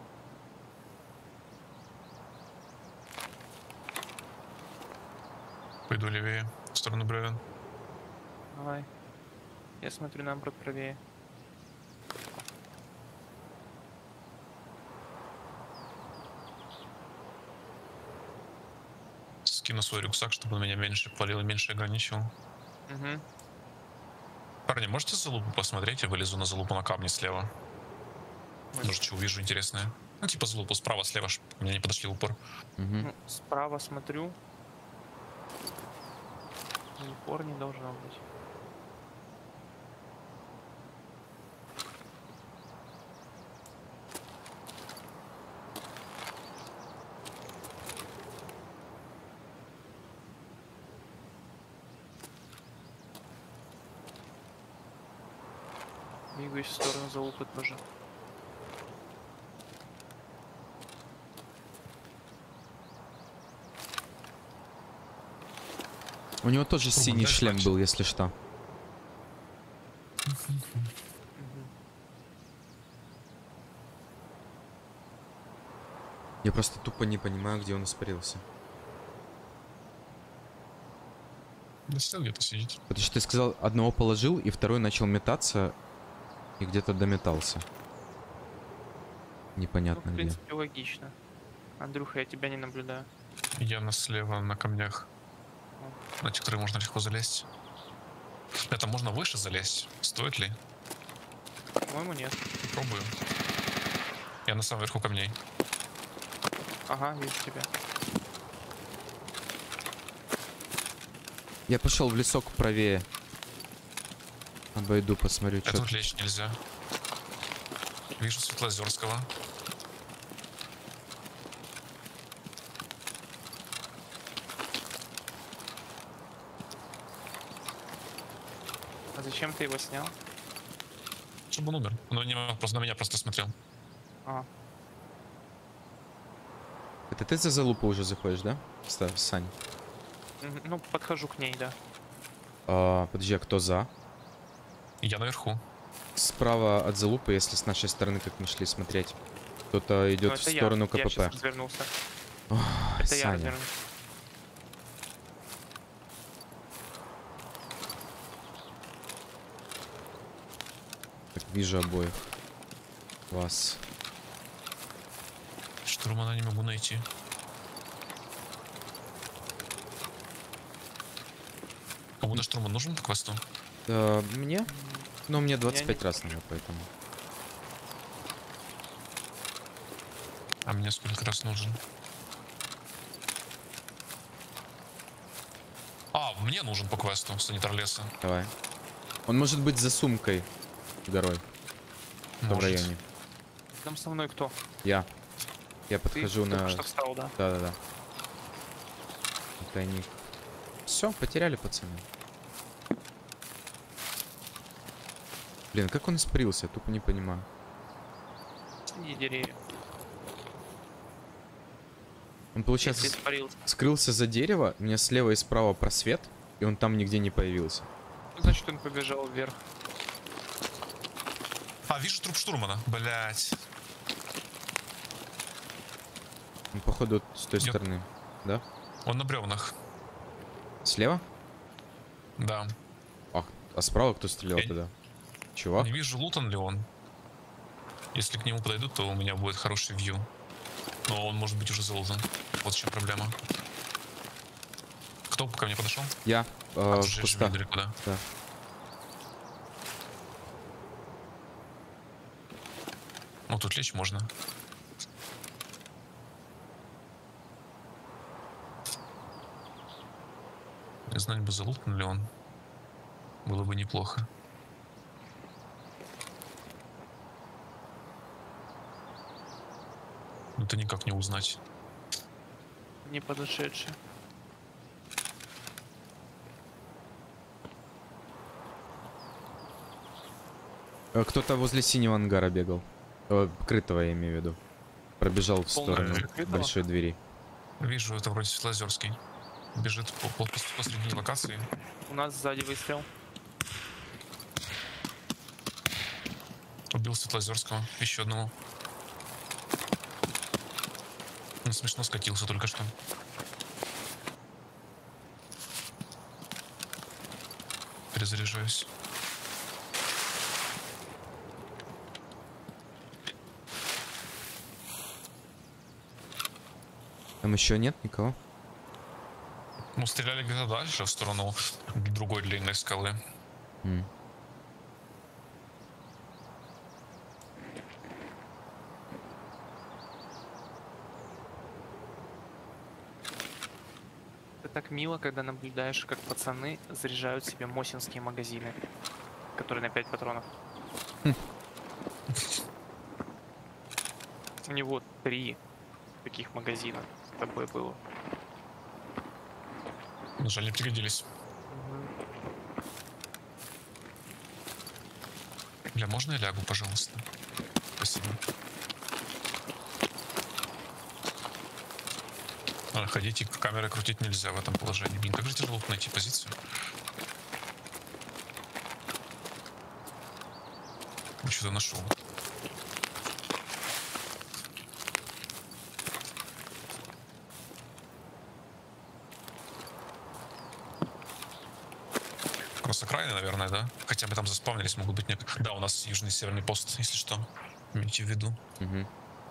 Пойду левее, в сторону бревен. Давай. Я смотрю наоборот правее. Скину свой рюкзак, чтобы он меня меньше палил и меньше ограничивал. Угу. Парни, можете залупу посмотреть? Я вылезу на залупу на камне слева. Может, что увижу интересное. Ну, типа залупу справа, слева, чтобы мне не подошли в упор. Угу. Ну, справа смотрю. Упор не должно быть. Двигаюсь в сторону залупы тоже. У него тоже Что, синий дальше шлем начал? был, если что. Я просто тупо не понимаю, где он испарился. Да сидел где-то сидит. Потому что ты сказал, одного положил, и второй начал метаться, и где-то дометался. Ну, Непонятно в где. принципе, логично. Андрюха, я тебя не наблюдаю. Я на слева на камнях, на те, которые можно легко залезть. Это можно выше залезть? Стоит ли? По-моему, нет. Пробую. Я на самом верху камней. Ага, вижу тебя. Я пошел в лесок правее. Обойду, посмотрю, что. Тут лечь нельзя. Вижу Светлоозерского. А зачем ты его снял? Чтобы он умер. Но просто на меня просто смотрел. А, Это ты за залупу уже заходишь, да? Сань. ну, подхожу к ней, да. Подожди, а кто за? Я наверху. Справа от залупы, если с нашей стороны, как мы шли смотреть. Кто-то идет Ну, в это сторону я. Я КПП. сейчас развернулся. Ох, Это я Саня. развернулся. Так, вижу обоих. Вас. Штурмана не могу найти. Кому-то штурман нужен по квесту? Мне? Ну, мне 25 раз надо, поэтому. А мне сколько раз нужен? А, мне нужен по квесту санитар леса. Давай. Он может быть за сумкой горой. В том Может. районе. Там со мной кто? Я Ты подхожу только на... что встал, да? Да-да-да. Тайник. Все, потеряли, пацаны. Блин, как он испарился? Я тупо не понимаю. Среди деревьев. Он, получается, Если испарился. скрылся за дерево, у меня слева и справа просвет, и он там нигде не появился. Значит, он побежал вверх. А, вижу труп штурмана. Блять. Он, походу, с той Нет. стороны. Да? Он на бревнах. Слева? Да. А справа кто стрелял Я тогда? Чувак? Не вижу, лутан ли он. Если к нему подойдут, то у меня будет хороший вью. Но он может быть уже залутан. Вот в чем проблема. Кто ко мне подошел? Я А, в ты же кустах. недалеко, да? Да. Ну, тут лечь можно. Не знаю, бы залутан ли он. Было бы неплохо. Но это никак не узнать. Не подошедший. Кто-то возле синего ангара бегал. Крытого, я имею в виду. Пробежал в Полная сторону закрытого? большой двери. Вижу, это вроде Светлоозерский. Бежит посреди локации. У нас сзади выстрел. Убил Светлоозерского. Еще одного. Он смешно скатился только что. Перезаряжаюсь. Там еще нет никого? Ну, стреляли где-то дальше, в сторону другой длинной скалы. М. Это так мило, когда наблюдаешь, как пацаны заряжают себе мосинские магазины, которые на 5 патронов. У него 3 таких магазина с тобой было. Жаль, не пригодились. Бля, можно я лягу, пожалуйста? Спасибо. Ходить и камеры крутить нельзя в этом положении. Блин, как же тяжело найти позицию. Что-то нашел. Просто окраины, наверное, да? Хотя бы там заспавнились, могут быть некоторые. Да, у нас южный и северный пост, если что. Имейте в виду. Мгм.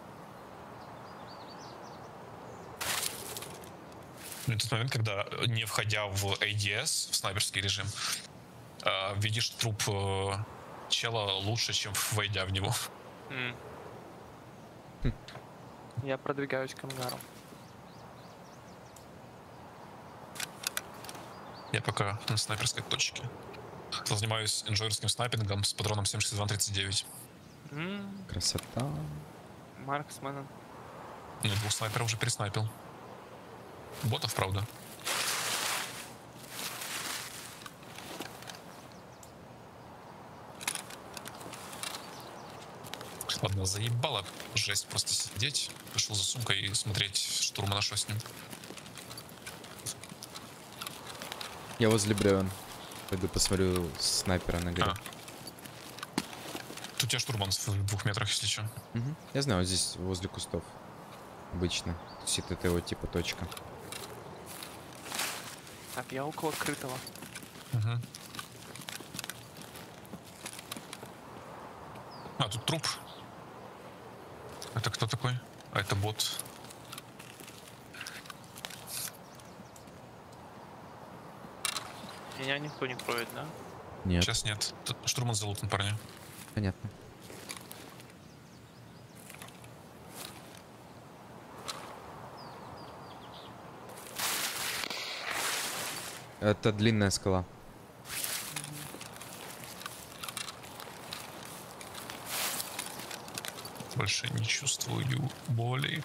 Ну, тот момент, когда, не входя в ADS, в снайперский режим, видишь труп чела лучше, чем войдя в него. М. Я продвигаюсь к ангару. Я пока на снайперской точке. Занимаюсь инжойерским снайпингом с патроном 7,62-39. Красота. Марксмен. Ну, 2 снайперов уже переснайпил. Ботов, правда. Ладно, заебало жесть просто сидеть. Пришел за сумкой и смотреть штурмана, что с ним. Я возле бревен. Пойду посмотрю снайпера на горе. Тут у тебя штурман в 2 метрах, если что. Мгм. Я знаю, вот здесь возле кустов. Обычно. То есть это его типа точка. Так, я около крытого. Угу. А, тут труп. Это кто такой? А, это бот. Меня никто не кроет, да? Нет, Сейчас нет. Тут штурман залутан, парни. понятно. Это длинная скала. Больше не чувствую боли.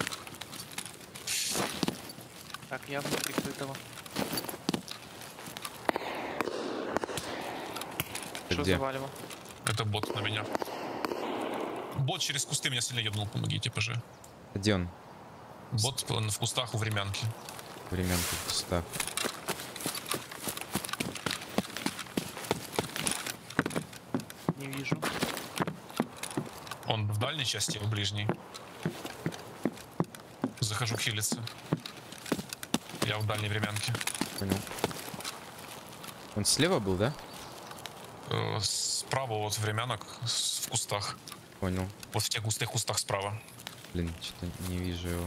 Так, я внутри крытого. Ты Что где? завалило? Это бот на меня. Бот через кусты меня сильно ебнул, помогите, пожи. Где он? Бот в кустах у времянки. Временка в кустах. Не вижу. Он в дальней части, в ближней. Захожу хилиться. Я в дальней времянке. Понял. Он слева был, да? Справа вот времянок в кустах. Понял. Вот в тех густых кустах справа. Блин, что-то не вижу его.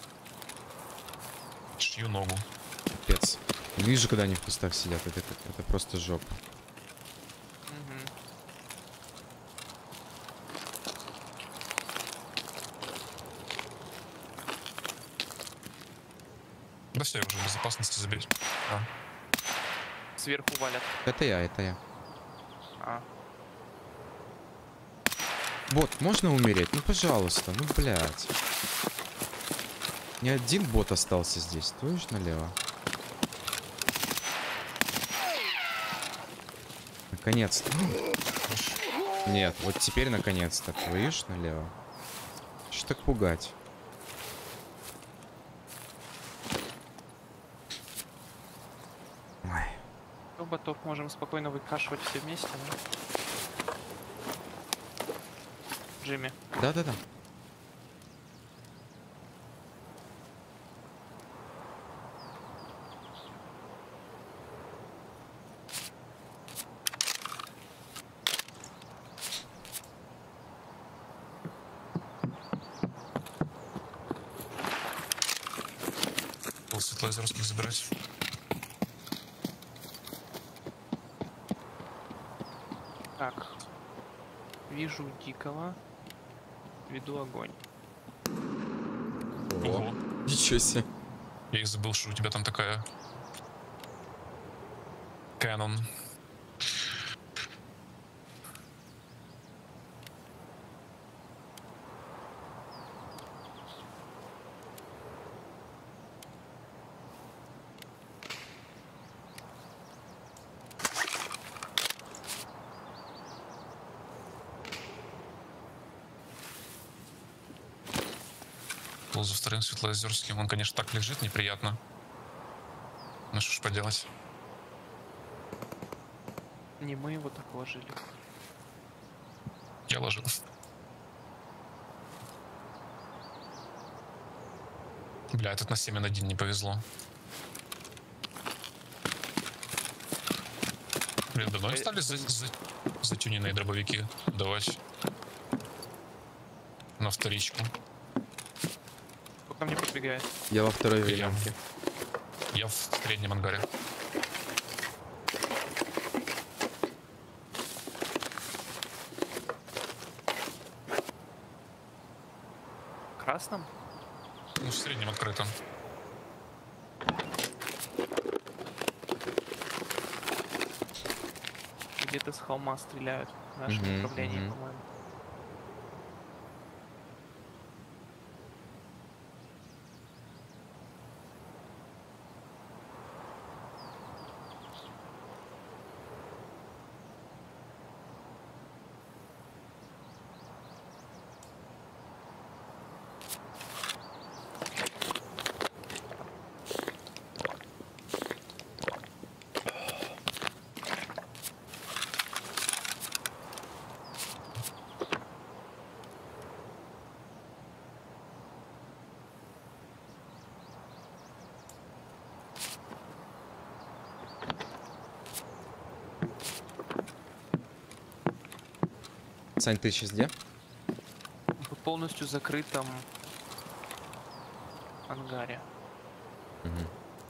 Шью ногу. Капец. Не вижу, когда они в кустах сидят. Это просто жопа. Мгм. Да все, я уже в безопасности заберу. А. Сверху валят. Это я. А, Бот, можно умереть? Ну, пожалуйста. Ну, блядь. Не один бот остался здесь. Твою ж налево. Наконец-то. Нет, вот теперь наконец-то. Твою ж налево. Что так пугать? Ой. ну, ботов можем спокойно выкашивать все вместе, да? Джимми. Да-да-да. Был светлоозерских забирать. Так. Вижу дикого. Веду огонь. Ого. Ничего себе. Я и забыл, что у тебя там такая... Canon. Был за вторым светлоозерским. Он, конечно, так лежит неприятно. Ну что ж поделать. Не мы его так ложили. Я ложил. Бля, этот на 7-1 не повезло. Блин, давно стали затюненные дробовики давать на вторичку. Кто ко мне подбегает? Я во второй Я, временке. я в среднем ангаре. В красном? Ну, в среднем открыто. Где-то с холма стреляют в нашем направлении, Мгм. по-моему. Сань, ты сейчас где? В полностью закрытом ангаре. Мгм.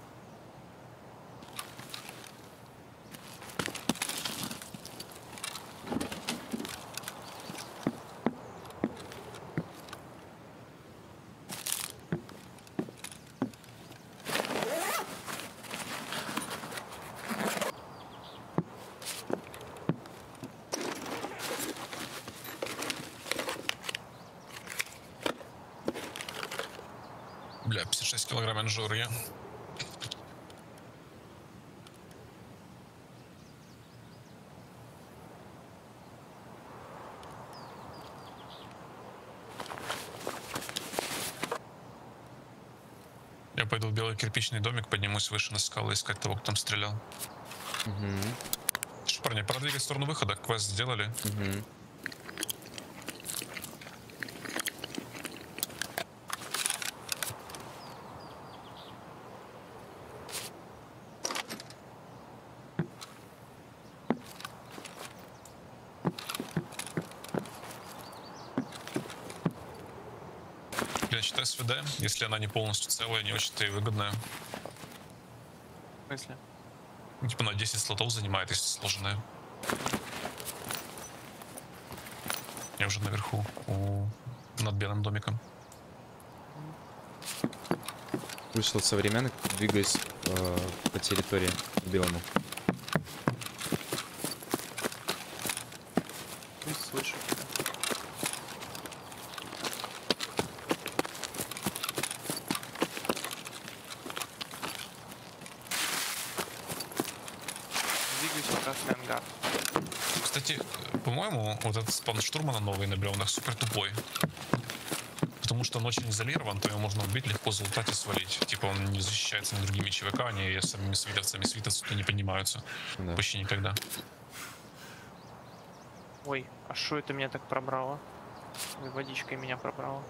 Бля, 56 килограмм инжур я. Я пойду в белый кирпичный домик, поднимусь выше на скалы, искать того, кто там стрелял. Мгм. Что, парни, пора двигать в сторону выхода. Квест сделали. Мгм. Я считаю СВД, если она не полностью целая, не очень-то и выгодная. В смысле? Ну, типа на 10 слотов занимает, если сложенная. Я уже наверху, над белым домиком. Вышел современник, двигаюсь по территории к белому. Не слышу тебя. Двигаюсь в красный ангар. Кстати, по-моему, вот этот спан штурмана новый на бревнах супер тупой. Потому что он очень изолирован, то его можно убить, легко залутать и свалить. Типа он не защищается ни другими ЧВК, ни самими свитовцами. Свитовцы-то не поднимаются. Да. Почти никогда. Ой, а что это меня так пробрало? Ой, водичкой меня пробрало.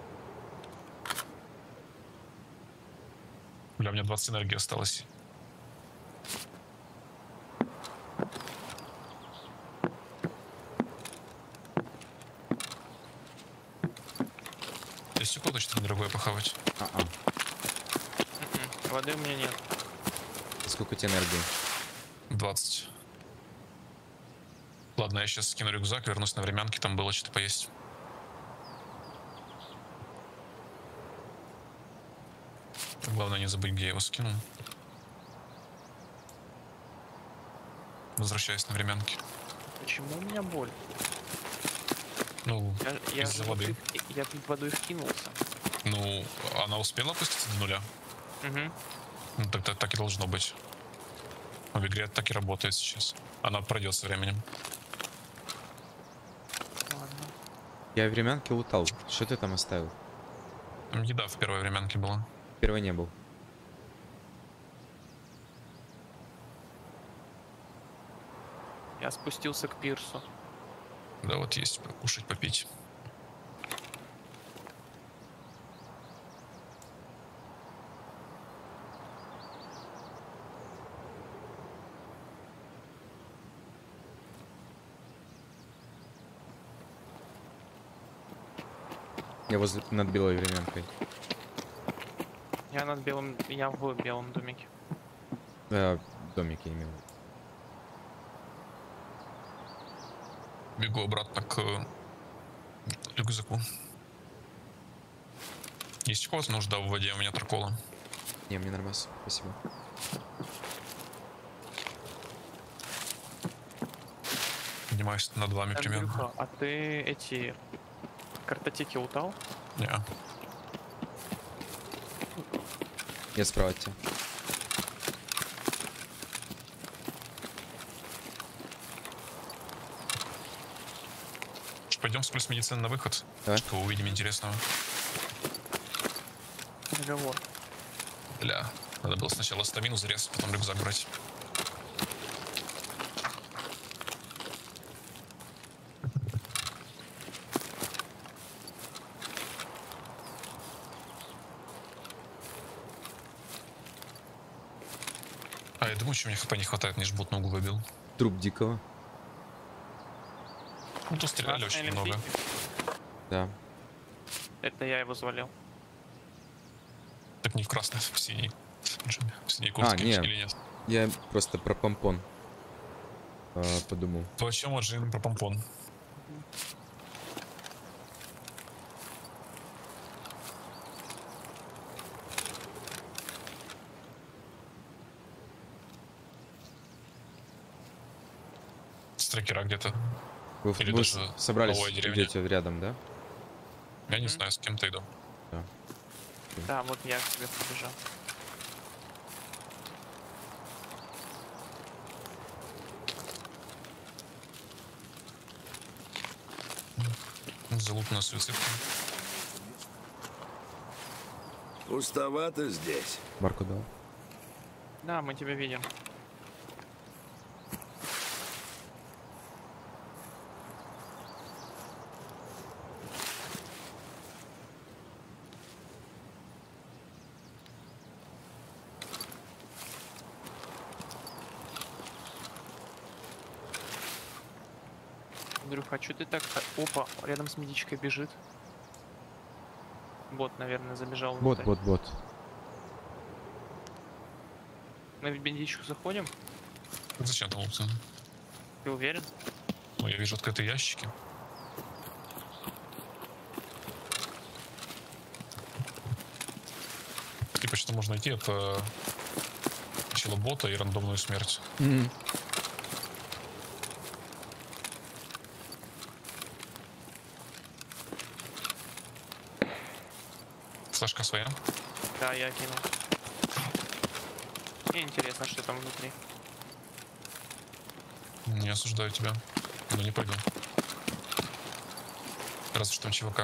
Бля, у меня 20 энергии осталось. Есть у кого-то что-то дорогое похавать? Воды у меня нет. Сколько у тебя энергии? 20. Ладно, я сейчас скину рюкзак, вернусь на временки, там было что-то поесть. Главное не забыть, где я его скинул. Возвращаюсь на временки. Почему у меня боль? Ну, Я из-за же воды. я тут водой вкинулся. Ну, она успела опуститься до нуля? Угу. Ну, так и должно быть. В игре так и работает сейчас. Она пройдет со временем. Ладно. Я временки лутал. Что ты там оставил? Там еда в первой временке была. Первый не был. Я спустился к пирсу. Да, вот есть покушать, попить. Я возле над белой временкой. Я над белым... Я в белом домике. Домик я имел. Бегу обратно к рюкзаку. Есть у кого-то нужда в воде? У меня тракола. Не, мне нормас. Спасибо. Поднимаюсь над вами примерно. Андрюха, а ты эти картотеки лутал? Не. Я справа от тебя. Пойдем с плюс медицины на выход. Давай. Что увидим интересного. Договор. Бля. Надо было сначала стамину зарезать, потом рюкзак брать. А, я думаю, что мне хп не хватает, мне ж бот ногу выбил. Труп дикого. Ну, то стреляли очень Красный много. олимпийский. Да. Это я его завалил. Так не в красной, в синей. В синей куртке не. или нет? Я просто про помпон подумал. То о чем Джин про помпон? Трекера где-то. Вы, Или вы даже собрались, новая деревня. идете рядом, да? Я не знаю, с кем ты иду. Да, вот я к тебе побежал. Залупная суицидка. Пустовато здесь. Марку дал. Да, мы тебя видим. Андрюха, а чё ты так... Опа, рядом с медичкой бежит. Бот, наверное, забежал Бот, внутрь. бот. Мы в медичку заходим? Зачем там лупцы? Ты уверен? Ну, я вижу открытые ящики. Типа, что можно найти, это челобота и рандомную смерть. Флешка своя. Да, я кинул. Мне интересно, что там внутри. Не осуждаю тебя, но не пойду. Разве что там ЧВК.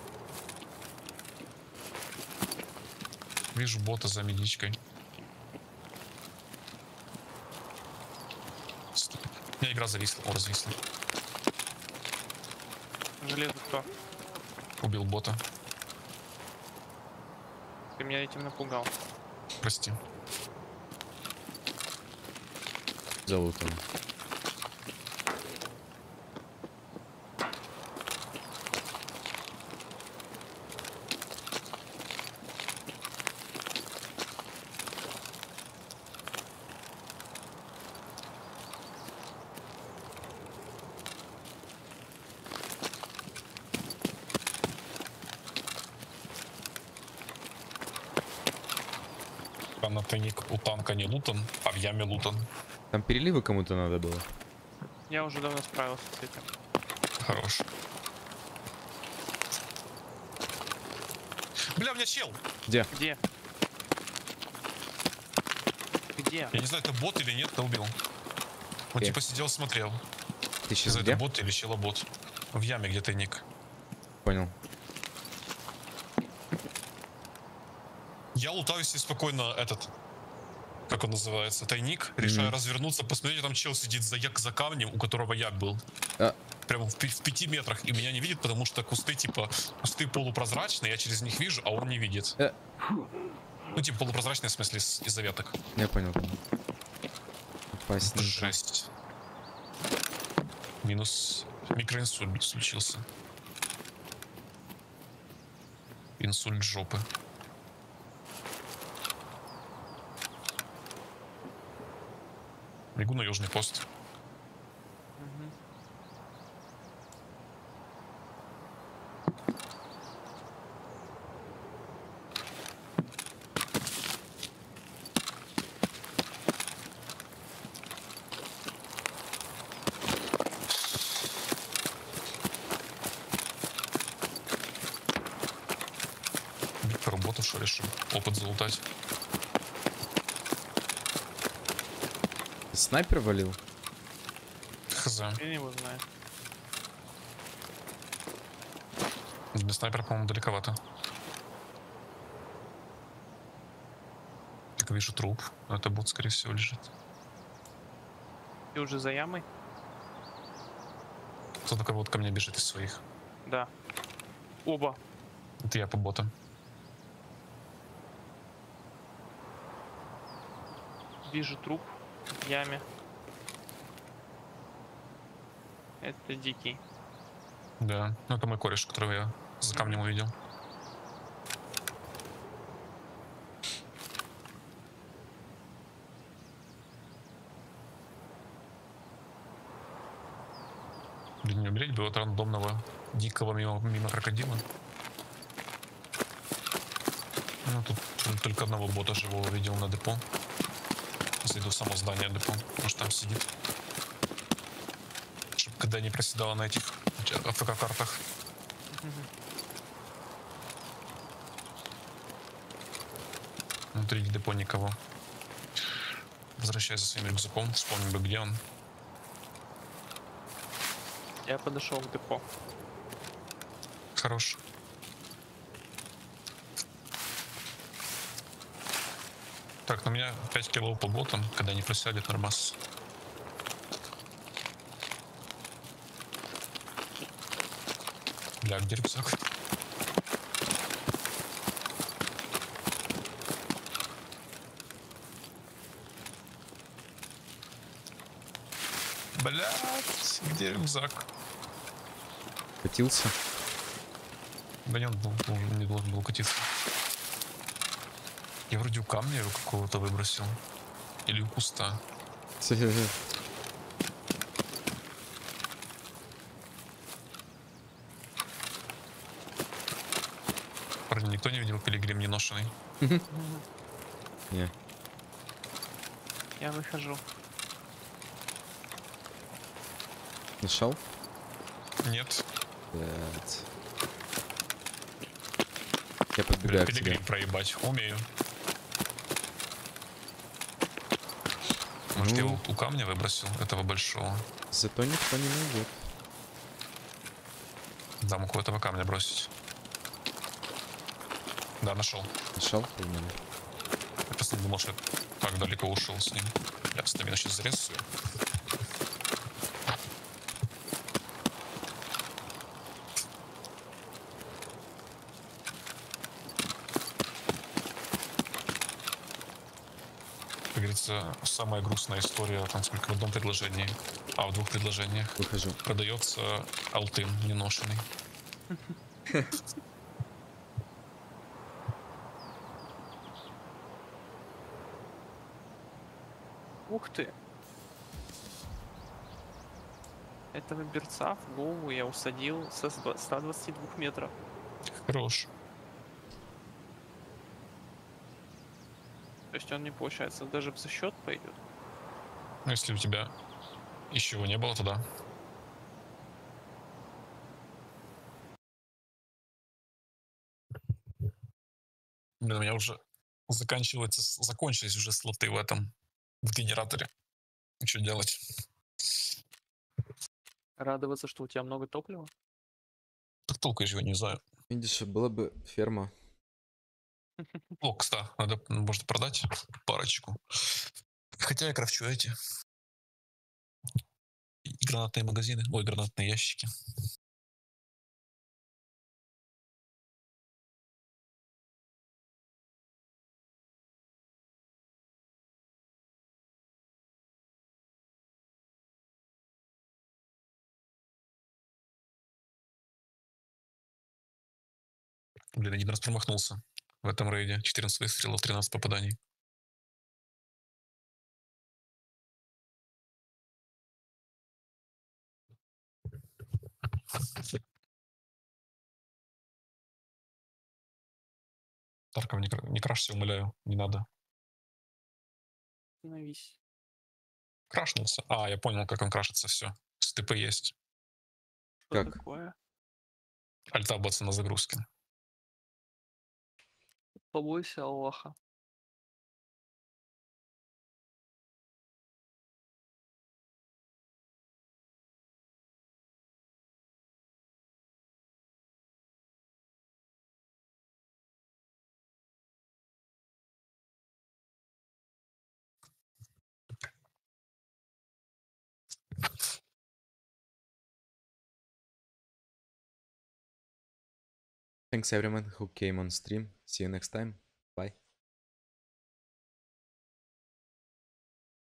Вижу бота за медичкой. Стоп. У меня игра зависла. О, развисла. Железо кто? Убил бота. Ты меня этим напугал. Прости. Залутан. На тайник у танка не лутан, а в яме лутан. Там переливы кому-то надо было. Я уже давно справился с этим. Хорош. Бля, у меня чел! Где? Где? Где? Я не знаю, это бот или нет, но убил. Он Где? типа сидел, смотрел. Ты Не сейчас знаю, где? это бот или челобот. В яме где тайник. Понял. Я лутаю себе спокойно этот, как он называется, тайник. Решаю развернуться, посмотреть, там чел сидит за камнем, у которого як был. А. Прямо в 5 метрах. И меня не видит, потому что кусты, типа, кусты полупрозрачные, я через них вижу, а он не видит. Ну, типа, полупрозрачные, в смысле, из-за веток. Я понял. Опасненько. Жесть. Минус микроинсульт случился. Инсульт жопы. Бегу на южный пост. Мгм. что решим опыт залутать. Снайпер валил? Хз. Я не его знаю. Для снайпера, по-моему, далековато. Так, вижу труп. Но это бот, скорее всего, лежит. Ты уже за ямой? Кто-то кого-то ко мне бежит из своих. Да. Оба. Это я по ботам. Вижу труп в яме. Это дикий. Да. Ну, это мой кореш, которого я за камнем увидел. Блин, не умереть бы от рандомного дикого мимо крокодила. Ну, тут только одного бота живого видел на депо. Зайду в само здание депо. Может, там сидит. Чтобы когда не проседала на этих АФК-картах. Внутри депо никого. Возвращаюсь за своим рюкзаком. Вспомнил бы, где он. Я подошел к депо. Хорош. Так, на меня 5 кило по ботам, когда не просядет нормас. Бля, где рюкзак? Блядь, где рюкзак? Катился? Да нет, не должен был катиться. Я вроде у камня его какого-то выбросил. Или у куста. Парни, никто не видел пилигрим не ношенный? Не. Я выхожу. Нашел? Нет. Блядь. Я подбегаю к тебе. Пилигрим проебать. Умею. Может, я Ну. его у камня выбросил, этого большого? Зато никто не найдет. Да, мог у этого камня бросить. Да, нашел. Нашел? Погнали. Я просто не думал, что я так далеко ушел с ним. Я стамину сейчас зарезаю. Как говорится, самая грустная история, там сколько в одном предложении, в двух предложениях. Выхожу. Продается алтын неношенный. Ух ты. Этого берца в голову я усадил со 122 метров. Хорош. То есть он не получается даже в засчет пойдет. Ну, если у тебя еще его не было, то да. Блин, у меня уже закончились уже слоты в генераторе. Что делать? Радоваться, что у тебя много топлива. Так толку я же его не знаю. Видишь, была бы ферма. О, кстати, надо, может, продать парочку. Хотя я крафчу эти. И гранатные магазины. Ой, гранатные ящики. Блин, один раз промахнулся в этом рейде. 14 выстрелов, 13 попаданий. Тарков, не крашься, умоляю. Не надо. Остановись. Крашнулся. Я понял, как он крашится, все. СТП есть. Что Как? такое? Альта баца на загрузке. Побойся Аллаха. Thanks everyone who came on stream. See you next time. Bye.